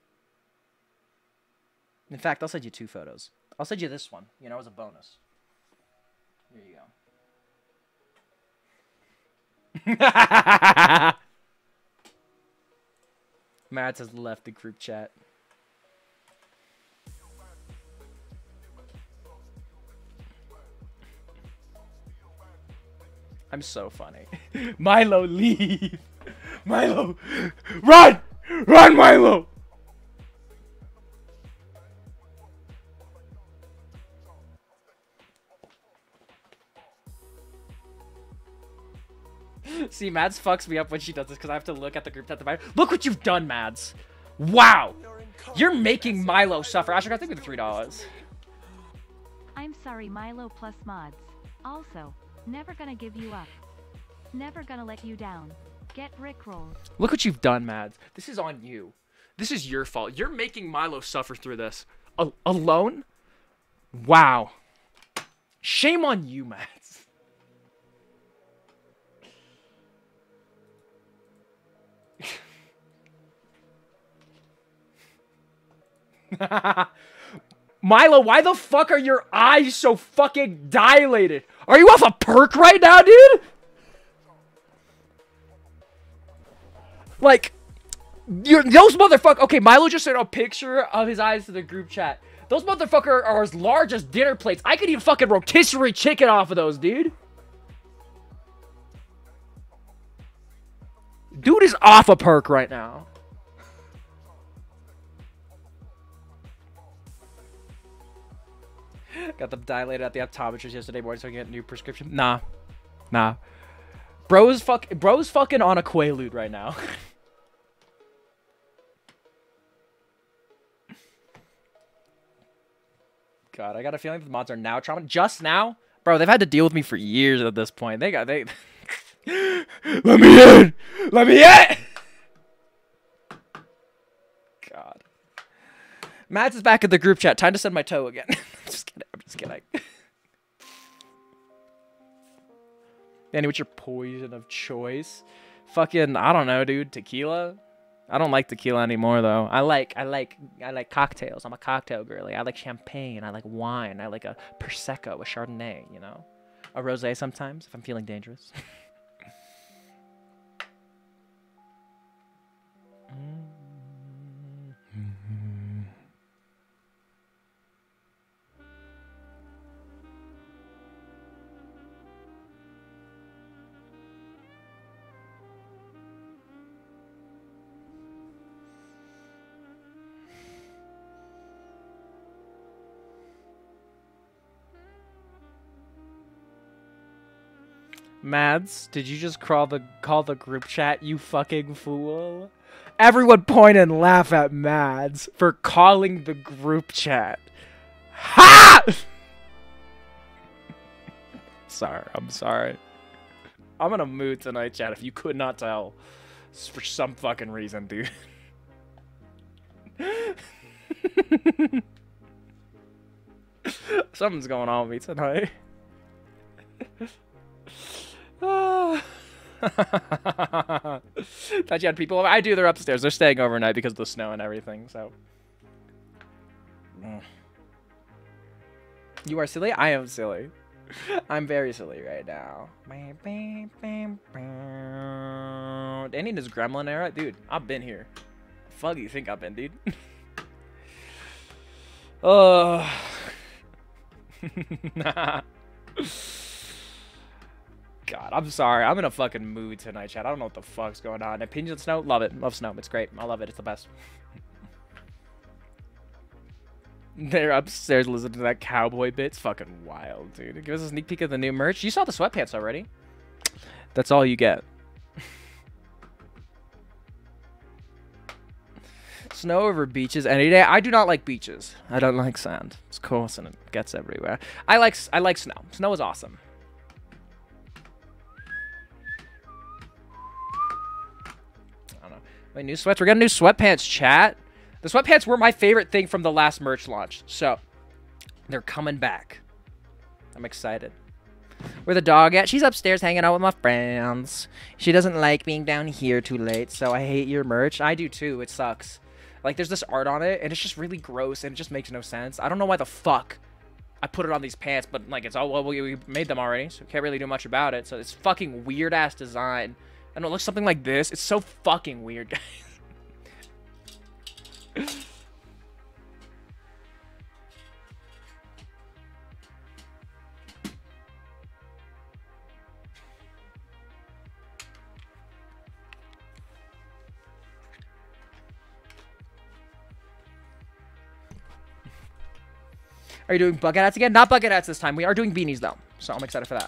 In fact, I'll send you two photos. I'll send you this one, you know, as a bonus. Here you go. Mads has left the group chat. I'm so funny. Milo, leave! Milo! Run! Run, Milo! See, Mads fucks me up when she does this because I have to look at the group chat. To look what you've done, Mads! Wow! You're incorrigible, You're making Bessie. Milo suffer. Asher, I think with three dollars. I'm sorry, Milo plus mods. Also, never gonna give you up. Never gonna let you down. Get rickrolled. Look what you've done, Mads. This is on you. This is your fault. You're making Milo suffer through this. A alone? Wow. Shame on you, Mads. Milo, why the fuck are your eyes so fucking dilated? Are you off a perk right now, dude? Like, you're, those motherfuckers. Okay, Milo just sent a picture of his eyes to the group chat. Those motherfuckers are as large as dinner plates. I could eat fucking rotisserie chicken off of those, dude. Dude is off a perk right now. Got them dilated at the optometrist yesterday morning so I can get a new prescription. Nah. Nah. Bro's fuck bro's fucking on a Quaalude right now. God, I got a feeling that the mods are now trauma. Just now? Bro, they've had to deal with me for years at this point. They got they Let me in! Let me in! God. Mads is back in the group chat. Time to send my toe again. I'm just kidding. I'm just kidding. Danny, what's your poison of choice? Fucking, I don't know, dude. Tequila? I don't like tequila anymore, though. I like, I like, I like cocktails. I'm a cocktail girly. I like champagne. I like wine. I like a Prosecco, a Chardonnay, you know? A rosé sometimes, if I'm feeling dangerous. Mads, did you just call the call the group chat, you fucking fool? Everyone point and laugh at Mads for calling the group chat. Ha! Sorry, I'm sorry. I'm in a mood tonight, chat, if you could not tell. It's for some fucking reason, dude. Something's going on with me tonight. Thought you had people over. I do. They're upstairs. They're staying overnight because of the snow and everything. So, mm. You are silly. I am silly. I'm very silly right now. Danny in his gremlin era, dude. I've been here. Fuck you think I've been, dude? Oh. Nah. God, I'm sorry. I'm in a fucking mood tonight, chat. I don't know what the fuck's going on. Opinions on Snow? Love it. Love Snow. It's great. I love it. It's the best. They're upstairs listening to that cowboy bit. It's fucking wild, dude. Give us a sneak peek of the new merch. You saw the sweatpants already. That's all you get. Snow over beaches any day. I do not like beaches. I don't like sand. It's coarse and it gets everywhere. I like I like snow. Snow is awesome. I don't know. Wait, new sweats. We're getting new sweatpants, chat. The sweatpants were my favorite thing from the last merch launch. So, they're coming back. I'm excited. Where the dog at? She's upstairs hanging out with my friends. She doesn't like being down here too late, so I hate your merch. I do too. It sucks. Like, there's this art on it, and it's just really gross, and it just makes no sense. I don't know why the fuck I put it on these pants, but, like, it's all, well, we, we made them already, so we can't really do much about it. So, it's fucking weird-ass design. I don't know, it looks something like this. It's so fucking weird, guys. Are you doing bucket hats again? Not bucket hats this time. We are doing beanies, though. So I'm excited for that.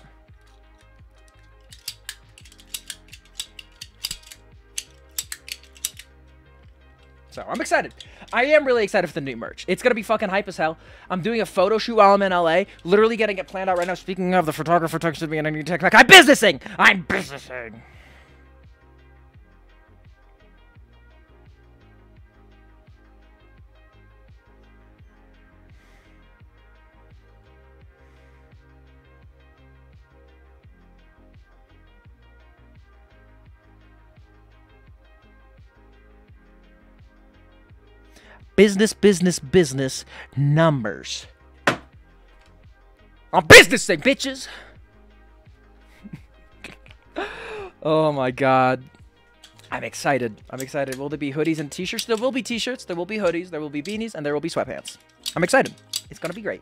So I'm excited. I am really excited for the new merch. It's going to be fucking hype as hell. I'm doing a photo shoot while I'm in L A. Literally getting it planned out right now. Speaking of, the photographer texted me and I need to text back. I'm businessing! I'm businessing! Business, business, business, numbers. I'm businessing, bitches! Oh my god. I'm excited. I'm excited. Will there be hoodies and t-shirts? There will be t-shirts, there will be hoodies, there will be beanies, and there will be sweatpants. I'm excited. It's gonna be great.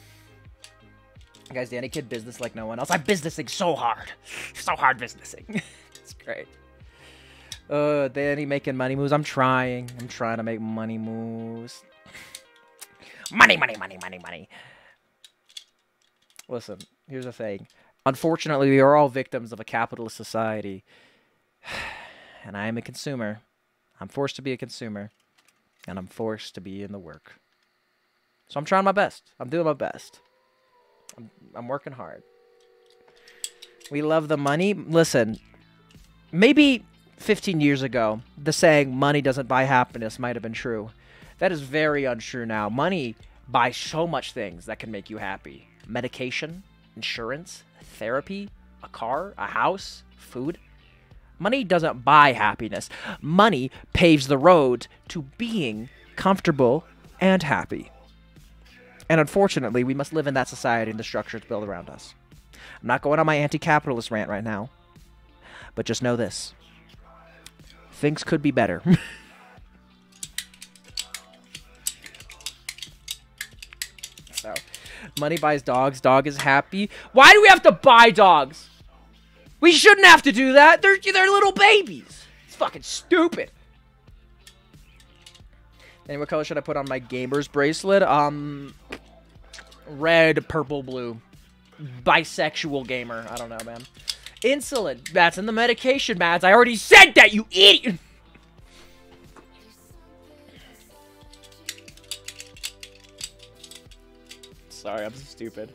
Guys, Danny Kid business like no one else. I'm businessing so hard. So hard businessing. It's great. Uh, Danny making money moves. I'm trying. I'm trying to make money moves. Money, money, money, money, money. Listen, here's the thing. Unfortunately, we are all victims of a capitalist society. And I am a consumer. I'm forced to be a consumer. And I'm forced to be in the work. So I'm trying my best. I'm doing my best. I'm, I'm working hard. We love the money. Listen, maybe fifteen years ago, the saying, money doesn't buy happiness, might have been true. That is very untrue now. Money buys so much things that can make you happy. Medication, insurance, therapy, a car, a house, food. Money doesn't buy happiness. Money paves the road to being comfortable and happy. And unfortunately, we must live in that society and the structure it's built around us. I'm not going on my anti-capitalist rant right now, but just know this. Things could be better. So, money buys dogs. Dog is happy. Why do we have to buy dogs? We shouldn't have to do that. They're, they're little babies. It's fucking stupid. And what color should I put on my gamer's bracelet? Um, red, purple, blue. Bisexual gamer. I don't know, man. Insulin. That's in the medication, Mads. I already said that, you idiot! Sorry, I'm so stupid.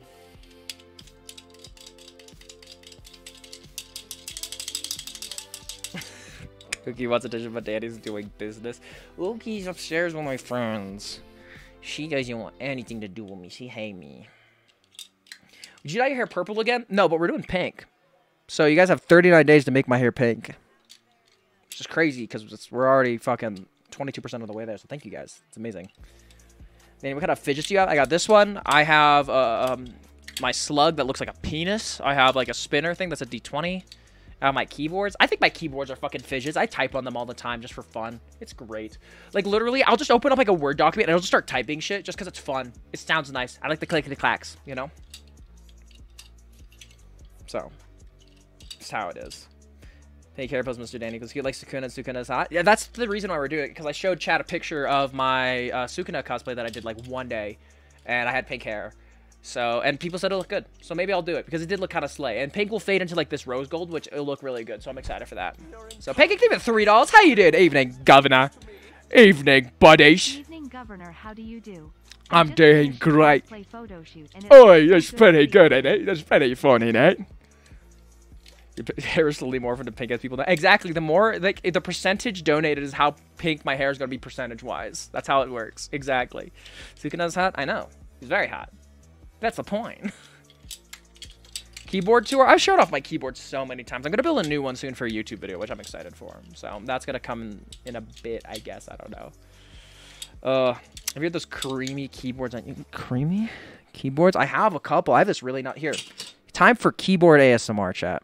Cookie wants attention, but Daddy's doing business. Loki's upstairs with my friends. She doesn't want anything to do with me. She hates me. Did you dye your hair purple again? No, but we're doing pink. So you guys have thirty-nine days to make my hair pink. Which is crazy, because we're already fucking twenty-two percent of the way there. So thank you guys. It's amazing. Then what kind of fidgets do you have? I got this one. I have uh, um, my slug that looks like a penis. I have like a spinner thing that's a D twenty. I have my keyboards. I think my keyboards are fucking fidgets. I type on them all the time just for fun. It's great. Like literally, I'll just open up like a Word document and I'll just start typing shit just because it's fun. It sounds nice. I like the clickety clacks, you know? So, just how it is. Pink hair plus Mister Danny because he likes Sukuna and Sukuna's hot. Yeah, that's the reason why we're doing it, because I showed Chad a picture of my uh, Sukuna cosplay that I did like one day, and I had pink hair. So, and people said it looked good. So maybe I'll do it because it did look kind of slay. And pink will fade into like this rose gold, which it'll look really good. So I'm excited for that. So Pancake leave it three dollars. How you doing? Evening, Governor. Evening, buddies. Evening, Governor. How do you do? I'm just doing finished a great. cosplay photo shoot, and it Oh, was so that's good pretty to good, see. ain't it? That's pretty fun, ain't it? Your p- hair is slowly morphing to pink as people know. Exactly. The more, like, the percentage donated is how pink my hair is going to be percentage-wise. That's how it works. Exactly. Sukuna's hot? I know. He's very hot. That's the point. Keyboard tour? I've showed off my keyboard so many times. I'm going to build a new one soon for a YouTube video, which I'm excited for. So that's going to come in, in a bit, I guess. I don't know. Uh, have you heard those creamy keyboards? On creamy keyboards? I have a couple. I have this really not here. Time for keyboard A S M R, chat.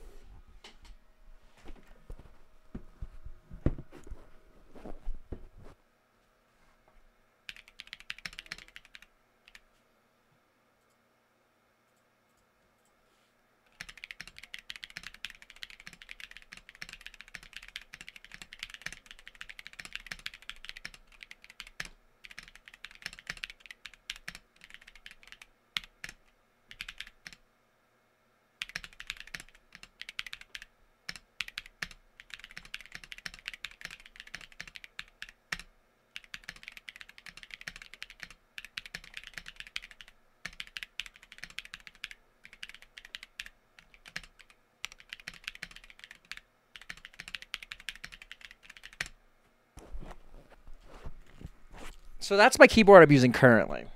So that's my keyboard I'm using currently.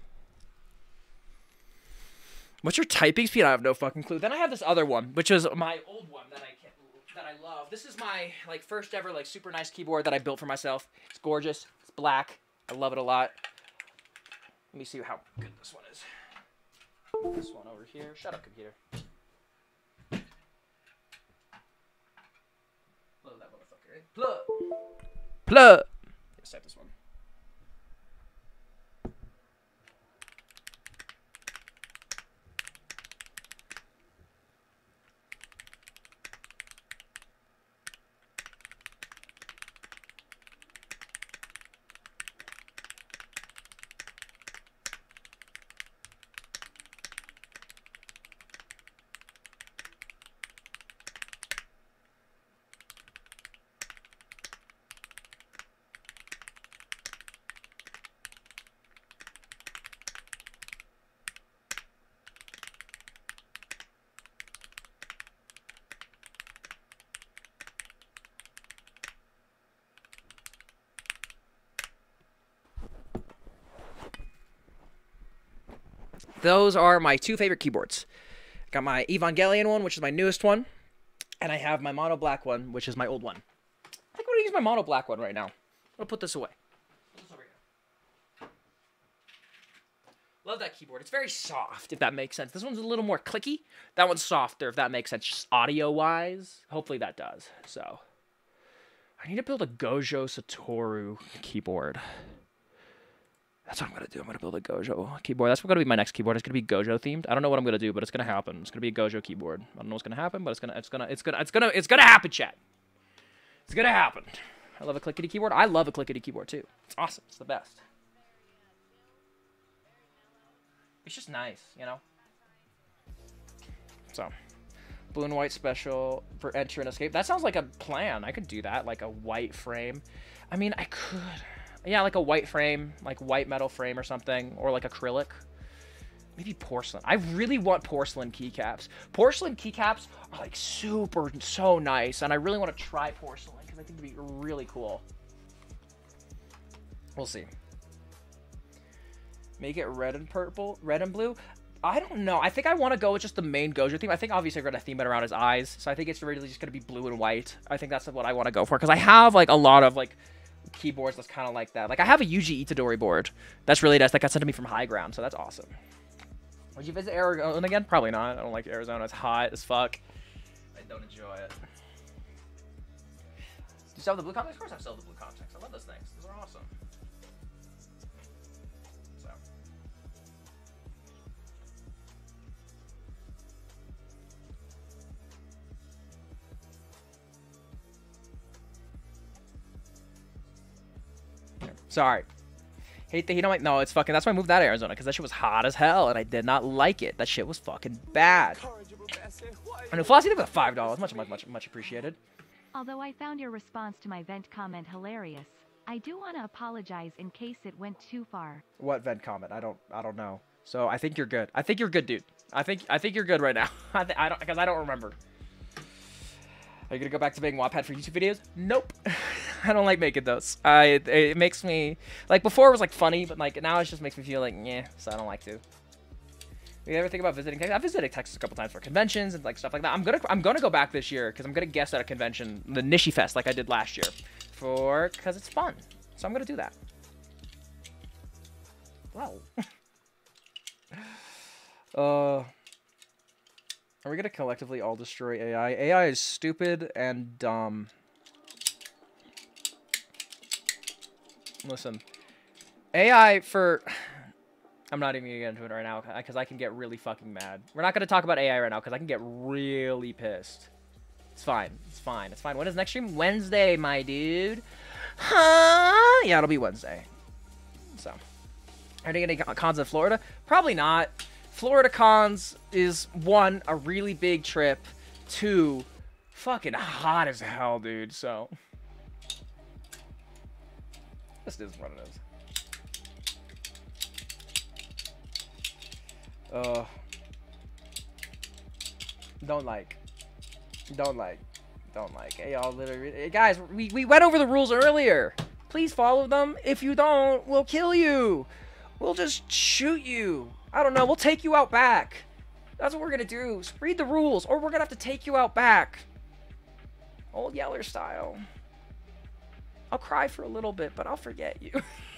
What's your typing speed? I have no fucking clue. Then I have this other one, which is my old one that I can, that I love. This is my like first ever like super nice keyboard that I built for myself. It's gorgeous. It's black. I love it a lot. Let me see how good this one is. This one over here. Shut up, computer. Plug that motherfucker in. Plug. Plug. Let's type this one. Those are my two favorite keyboards. Got my Evangelion one, which is my newest one, and I have my mono black one, which is my old one. I think I'm gonna use my mono black one right now. I'll put this away. Put this over here. Love that keyboard. It's very soft, if that makes sense. This one's a little more clicky. That one's softer, if that makes sense, just audio-wise. Hopefully that does. So, I need to build a Gojo Satoru keyboard. That's what I'm going to do. I'm going to build a Gojo keyboard. That's going to be my next keyboard. It's going to be Gojo themed. I don't know what I'm going to do, but it's going to happen. It's going to be a Gojo keyboard. I don't know what's going to happen, but it's going to it's going to it's going to it's going to it's going to happen, chat. It's going to happen. I love a clickety keyboard. I love a clickety keyboard too. It's awesome. It's the best. It's just nice, you know. So, blue and white special for enter and escape. That sounds like a plan. I could do that, like a white frame. I mean, I could. Yeah, like a white frame, like white metal frame or something, or like acrylic. Maybe porcelain. I really want porcelain keycaps. Porcelain keycaps are like super, so nice, and I really want to try porcelain because I think it'd be really cool. We'll see. Make it red and purple, red and blue. I don't know. I think I want to go with just the main Gojo theme. I think obviously we're going to theme it around his eyes, so I think it's really just going to be blue and white. I think that's what I want to go for because I have like a lot of like keyboards that's kind of like that. Like I have a Yuji Itadori board that's really nice that got sent to me from High Ground, so that's awesome. Would you visit Arizona again? Probably not. I don't like Arizona. It's hot as fuck. I don't enjoy it. Do you still have the blue contacts? Of course I still have the blue contacts. I love those things. Those are awesome. So. Sorry. Hate the heat on my... No, it's fucking... That's why I moved out of Arizona, because that shit was hot as hell, and I did not like it. That shit was fucking bad. And Flossie, thank you for the five dollars. Much, much, much, much appreciated. Although I found your response to my vent comment hilarious, I do want to apologize in case it went too far. What vent comment? I don't... I don't know. So, I think you're good. I think you're good, dude. I think... I think you're good right now. I, th I don't... Because I don't remember. Are you gonna go back to making Wattpad for YouTube videos? Nope. I don't like making those. I it, it makes me like before it was like funny, but like now it just makes me feel like yeah. So I don't like to. You ever think about visiting Texas? I've visited Texas a couple times for conventions and like stuff like that. I'm gonna I'm gonna go back this year because I'm gonna guest at a convention, the Nishi Fest, like I did last year, for because it's fun. So I'm gonna do that. Wow. uh. Are we gonna collectively all destroy A I? A I is stupid and dumb. Listen. A I for... I'm not even gonna get into it right now, because I can get really fucking mad. We're not gonna talk about A I right now, because I can get really pissed. It's fine. It's fine. It's fine. When is next stream? Wednesday, my dude. Huh? Yeah, it'll be Wednesday. So. Are you getting cons in Florida? Probably not. Florida cons is, one, a really big trip. Two, fucking hot as hell, dude. So, this is what it is. Uh, don't like. Don't like. Don't like. Hey, y'all literally. Hey, guys, we, we went over the rules earlier. Please follow them. If you don't, we'll kill you. We'll just shoot you. I don't know. We'll take you out back. That's what we're going to do. Read the rules, or we're going to have to take you out back. Old Yeller style. I'll cry for a little bit, but I'll forget you.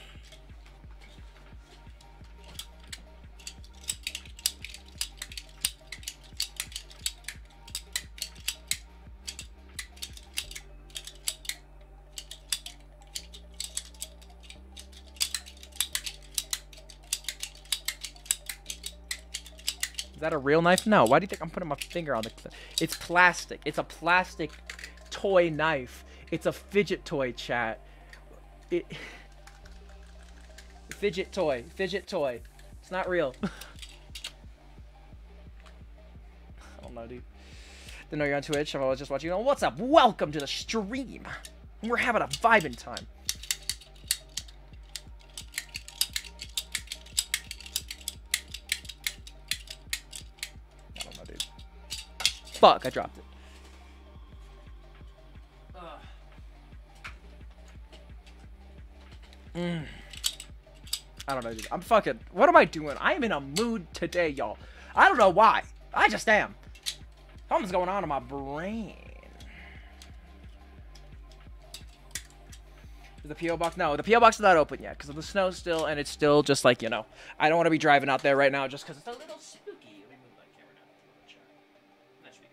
Is that a real knife? No. Why do you think I'm putting my finger on the... It's plastic. It's a plastic toy knife. It's a fidget toy, chat. It... Fidget toy. Fidget toy. It's not real. I don't know, dude. Didn't know you're on Twitch. I was just watching. What's up? Welcome to the stream. We're having a vibing time. Fuck, I dropped it. Mm. I don't know, dude. I'm fucking... What am I doing? I am in a mood today, y'all. I don't know why. I just am. Something's going on in my brain. Is the P O box? No, the P O box is not open yet because of the snow still, and it's still just like, you know, I don't want to be driving out there right now just because it's a little spooky. Let me move my camera down. That should be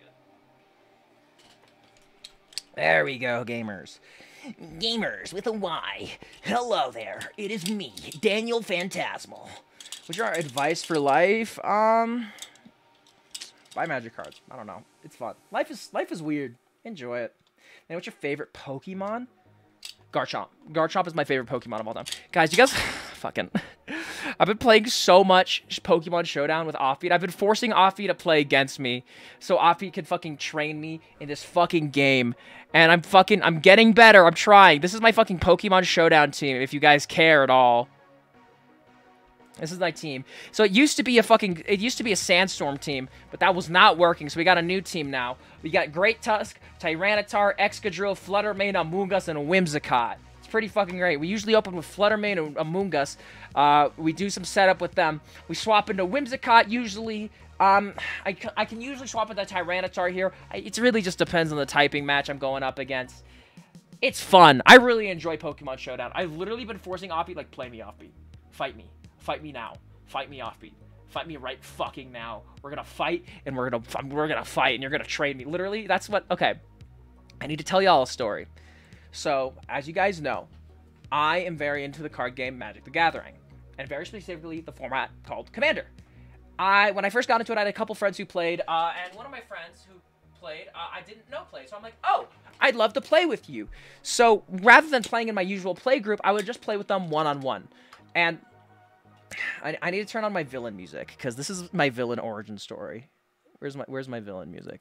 good. There we go, gamers. Gamers with a Y. Hello there. It is me, Daniel Phantasmal. What's your advice for life? Um, buy magic cards. I don't know. It's fun. Life is life is weird. Enjoy it. And what's your favorite Pokemon? Garchomp. Garchomp is my favorite Pokemon of all time. Guys, you guys... fucking... I've been playing so much Pokemon Showdown with Offbeat. I've been forcing Offbeat to play against me so Offbeat can fucking train me in this fucking game. And I'm fucking... I'm getting better. I'm trying. This is my fucking Pokemon Showdown team, if you guys care at all. This is my team. So it used to be a fucking... It used to be a Sandstorm team, but that was not working, so we got a new team now. We got Great Tusk, Tyranitar, Excadrill, Fluttermane, Amoonguss, and Whimsicott. It's pretty fucking great. We usually open with Fluttermane and Amoonguss. Uh, we do some setup with them. We swap into Whimsicott usually. Um, I, I can usually swap into Tyranitar here. I, it really just depends on the typing match I'm going up against. It's fun. I really enjoy Pokemon Showdown. I've literally been forcing Offbeat, like, play me Offbeat. Fight me. Fight me now. Fight me Offbeat. Fight me right fucking now. We're gonna fight, and we're gonna we're gonna fight, and you're gonna trade me. Literally, that's what... Okay. I need to tell y'all a story. So, as you guys know, I am very into the card game Magic the Gathering, and very specifically the format called Commander. I When I first got into it, I had a couple friends who played, uh, and one of my friends who played, uh, I didn't know played, so I'm like, oh, I'd love to play with you. So rather than playing in my usual play group, I would just play with them one-on-one. And I, I need to turn on my villain music, because this is my villain origin story. Where's my Where's my villain music?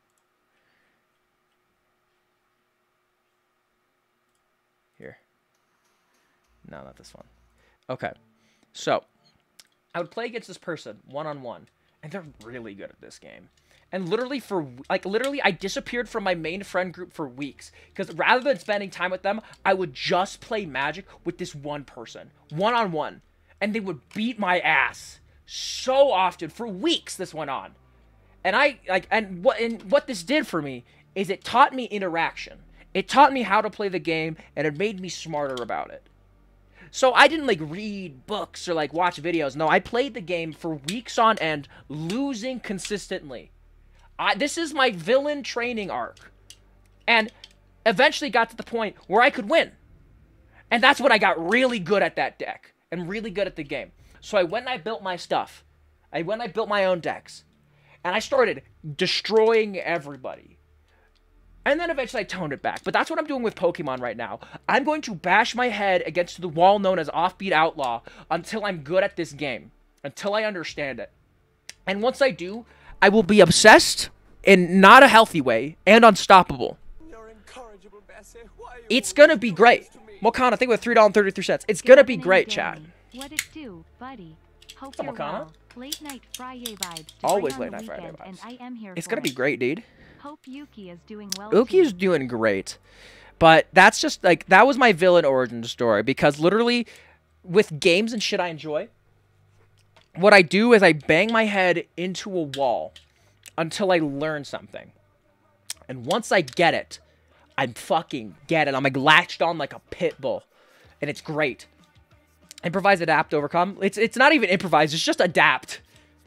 Here. No, not this one. Okay. So, I would play against this person one-on-one, and they're really good at this game. And literally for, like, literally I disappeared from my main friend group for weeks, because rather than spending time with them, I would just play Magic with this one person, one-on-one, and they would beat my ass so often. For weeks this went on. And I, like, and what, and what this did for me is it taught me interaction. It taught me how to play the game, and it made me smarter about it. So I didn't, like, read books or, like, watch videos. No, I played the game for weeks on end, losing consistently. I, this is my villain training arc. And eventually got to the point where I could win. And that's when I got really good at that deck. And really good at the game. So I went and I built my stuff. I went and I built my own decks. And I started destroying everybody. And then eventually I toned it back. But that's what I'm doing with Pokemon right now. I'm going to bash my head against the wall known as Offbeat Outlaw until I'm good at this game. Until I understand it. And once I do, I will be obsessed in not a healthy way and unstoppable. You're incorrigible, Bessie. Why are you It's always gonna be doing great. this to me? Mokana, I think with three dollars and thirty-three cents. It's gonna be Gavin and great, chat. Danny, what it do, buddy? Hope What's up, you're Makana? well. Late night Friday vibes. to Always bring on late the night Friday weekend, vibes. And I am here It's for gonna be it. great, dude. Hope Yuki is doing well. Uki's too. doing great. But that's just, like, that was my villain origin story. Because literally, with games and shit I enjoy, what I do is I bang my head into a wall until I learn something. And once I get it, I fucking get it. I'm, like, latched on like a pit bull. And it's great. Improvise, adapt, overcome. It's, it's not even improvise. It's just adapt.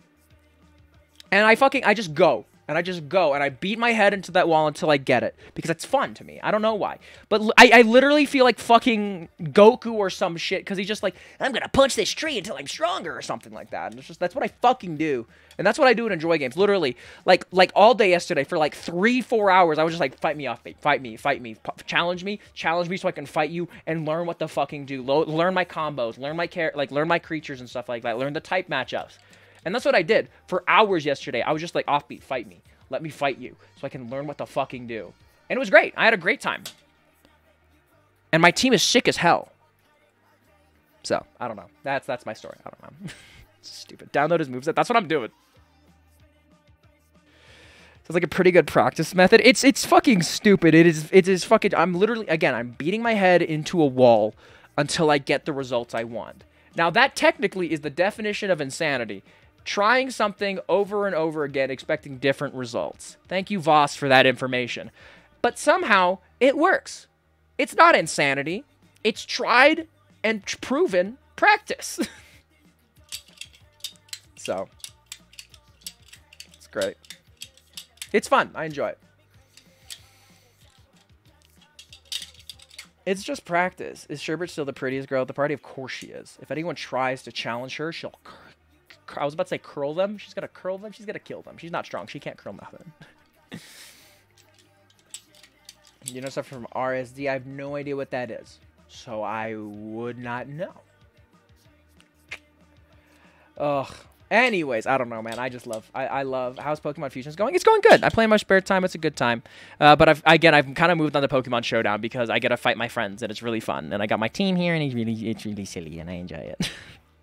And I fucking, I just go. And I just go. And I beat my head into that wall until I get it. Because it's fun to me. I don't know why. But l- I, I literally feel like fucking Goku or some shit. Because he's just like, I'm going to punch this tree until I'm stronger. Or something like that. And it's just, that's what I fucking do. And that's what I do in Enjoy games. Literally. Like, like all day yesterday. For like three, four hours. I was just like, fight me off, mate. Fight me. Fight me. P- challenge me. Challenge me so I can fight you. And learn what to fucking do. Lo- learn my combos. Learn my char- like, learn my creatures and stuff like that. Learn the type matchups. And that's what I did for hours yesterday. I was just like, Offbeat, fight me. Let me fight you so I can learn what to fucking do. And it was great. I had a great time. And my team is sick as hell. So, I don't know. That's that's my story. I don't know. Stupid. Download his moveset. That's what I'm doing. It's like a pretty good practice method. It's it's fucking stupid. It is it is fucking I'm literally again, I'm beating my head into a wall until I get the results I want. Now that technically is the definition of insanity. Trying something over and over again, expecting different results. Thank you, Voss, for that information. But somehow, it works. It's not insanity. It's tried and tr- proven practice. So, it's great. It's fun. I enjoy it. It's just practice. Is Sherbert still the prettiest girl at the party? Of course she is. If anyone tries to challenge her, she'll... I was about to say curl them. She's got to curl them. She's got to kill them. She's not strong. She can't curl nothing. You know stuff from R S D? I have no idea what that is. So I would not know. Ugh. Anyways, I don't know, man. I just love, I, I love, how's Pokemon Fusions going? It's going good. I play in my spare time. It's a good time. Uh, but I've, again, I've kind of moved on to Pokemon Showdown because I get to fight my friends and it's really fun. And I got my team here and it's really, it's really silly and I enjoy it.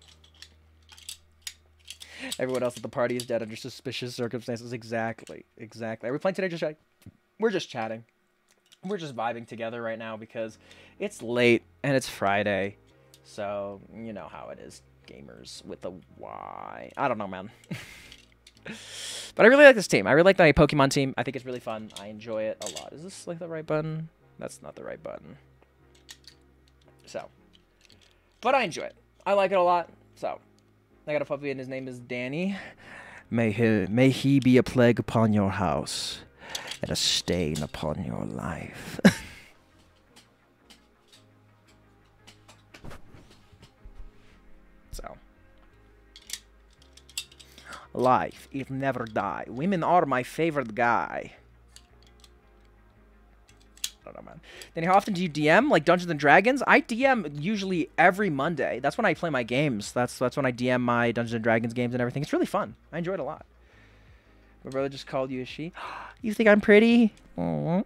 Everyone else at the party is dead under suspicious circumstances. Exactly. Exactly. Are we playing today? Just like, we're just chatting. We're just vibing together right now because it's late and it's Friday. So, you know how it is. Gamers with a Y. I don't know, man. But I really like this team. I really like my Pokemon team. I think it's really fun. I enjoy it a lot. Is this like the right button? That's not the right button. So. But I enjoy it. I like it a lot. So. I got a puppy and his name is Danny. May he, may he be a plague upon your house and a stain upon your life. So. Life, it never die. Women are my favorite guy. don't know, man. Then how often do you D M? Like Dungeons and Dragons? I D M usually every Monday. That's when I play my games. That's that's when I D M my Dungeons and Dragons games and everything. It's really fun. I enjoy it a lot. My brother just called you a she. You think I'm pretty? Aww.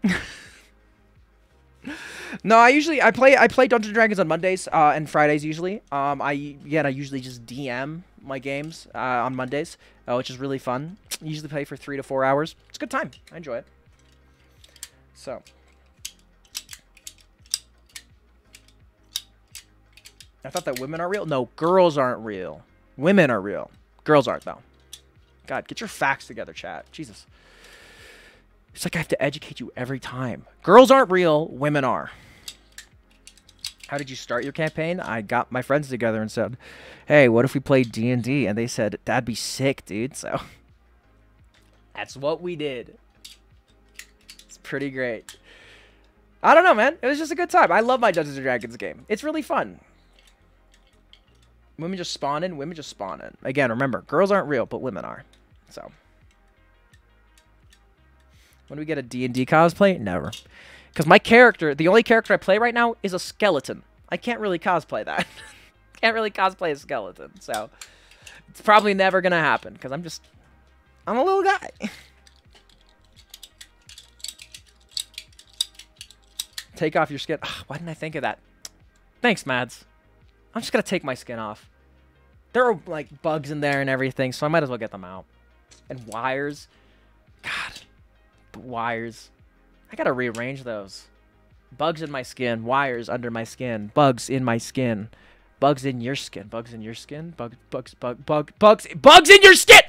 No, I usually I play I play Dungeons and Dragons on Mondays uh, and Fridays usually. Um, I yeah, I usually just D M my games uh, on Mondays, uh, which is really fun. I usually play for three to four hours. It's a good time. I enjoy it. So, I thought that women are real. No, girls aren't real. Women are real. Girls aren't though. God, get your facts together, chat. Jesus. It's like I have to educate you every time. Girls aren't real, women are. How did you start your campaign? I got my friends together and said, hey, what if we played D and D? And they said, that'd be sick, dude. So that's what we did. It's pretty great. I don't know, man. It was just a good time. I love my Dungeons and Dragons game. It's really fun. Women just spawn in. Women just spawn in. Again, remember, girls aren't real, but women are. So... when do we get a D and D cosplay? Never. Because my character, the only character I play right now is a skeleton. I can't really cosplay that. Can't really cosplay a skeleton. So, it's probably never going to happen. Because I'm just, I'm a little guy. Take off your skin. Ugh, why didn't I think of that? Thanks, Mads. I'm just going to take my skin off. There are, like, bugs in there and everything. So, I might as well get them out. And wires. God. Wires. I gotta rearrange those. Bugs in my skin. Wires under my skin. Bugs in my skin. Bugs in your skin. Bugs in your skin. Bug, bugs, bug, bug, bugs, bugs in your skin!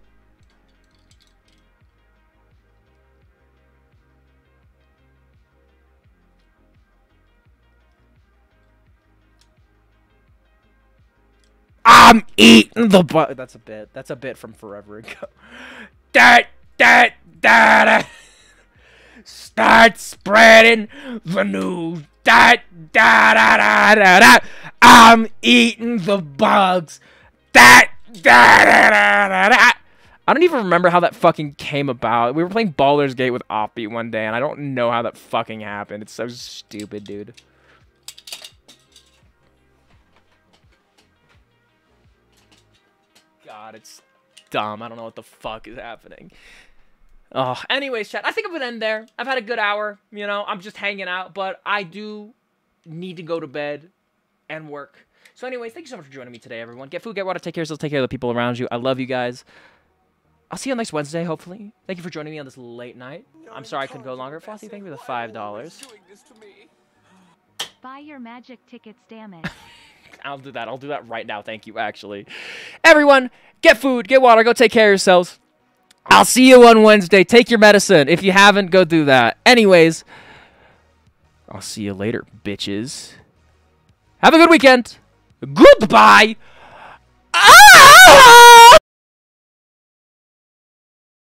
I'm eating the bug. That's a bit. That's a bit from forever ago. That, that, that. Start spreading the news. Da, da, da, da, da, da. I'm eating the bugs. That, da, da, da, da, da. I don't even remember how that fucking came about. We were playing Baldur's Gate with Offbeat one day, and I don't know how that fucking happened. It's so stupid, dude. God, it's dumb. I don't know what the fuck is happening. Oh, anyways, chat, I think I'm going to end there. I've had a good hour, you know, I'm just hanging out, but I do need to go to bed and work. So anyways, thank you so much for joining me today, everyone. Get food, get water, take care of yourselves, take care of the people around you. I love you guys. I'll see you next Wednesday, hopefully. Thank you for joining me on this late night. I'm sorry I couldn't go longer. Flossie, thank you for the five dollars. Buy your magic tickets, damn it. I'll do that. I'll do that right now. Thank you, actually. Everyone, get food, get water, go take care of yourselves. I'll see you on Wednesday. Take your medicine. If you haven't, go do that. Anyways, I'll see you later, bitches. Have a good weekend. Goodbye. Ah!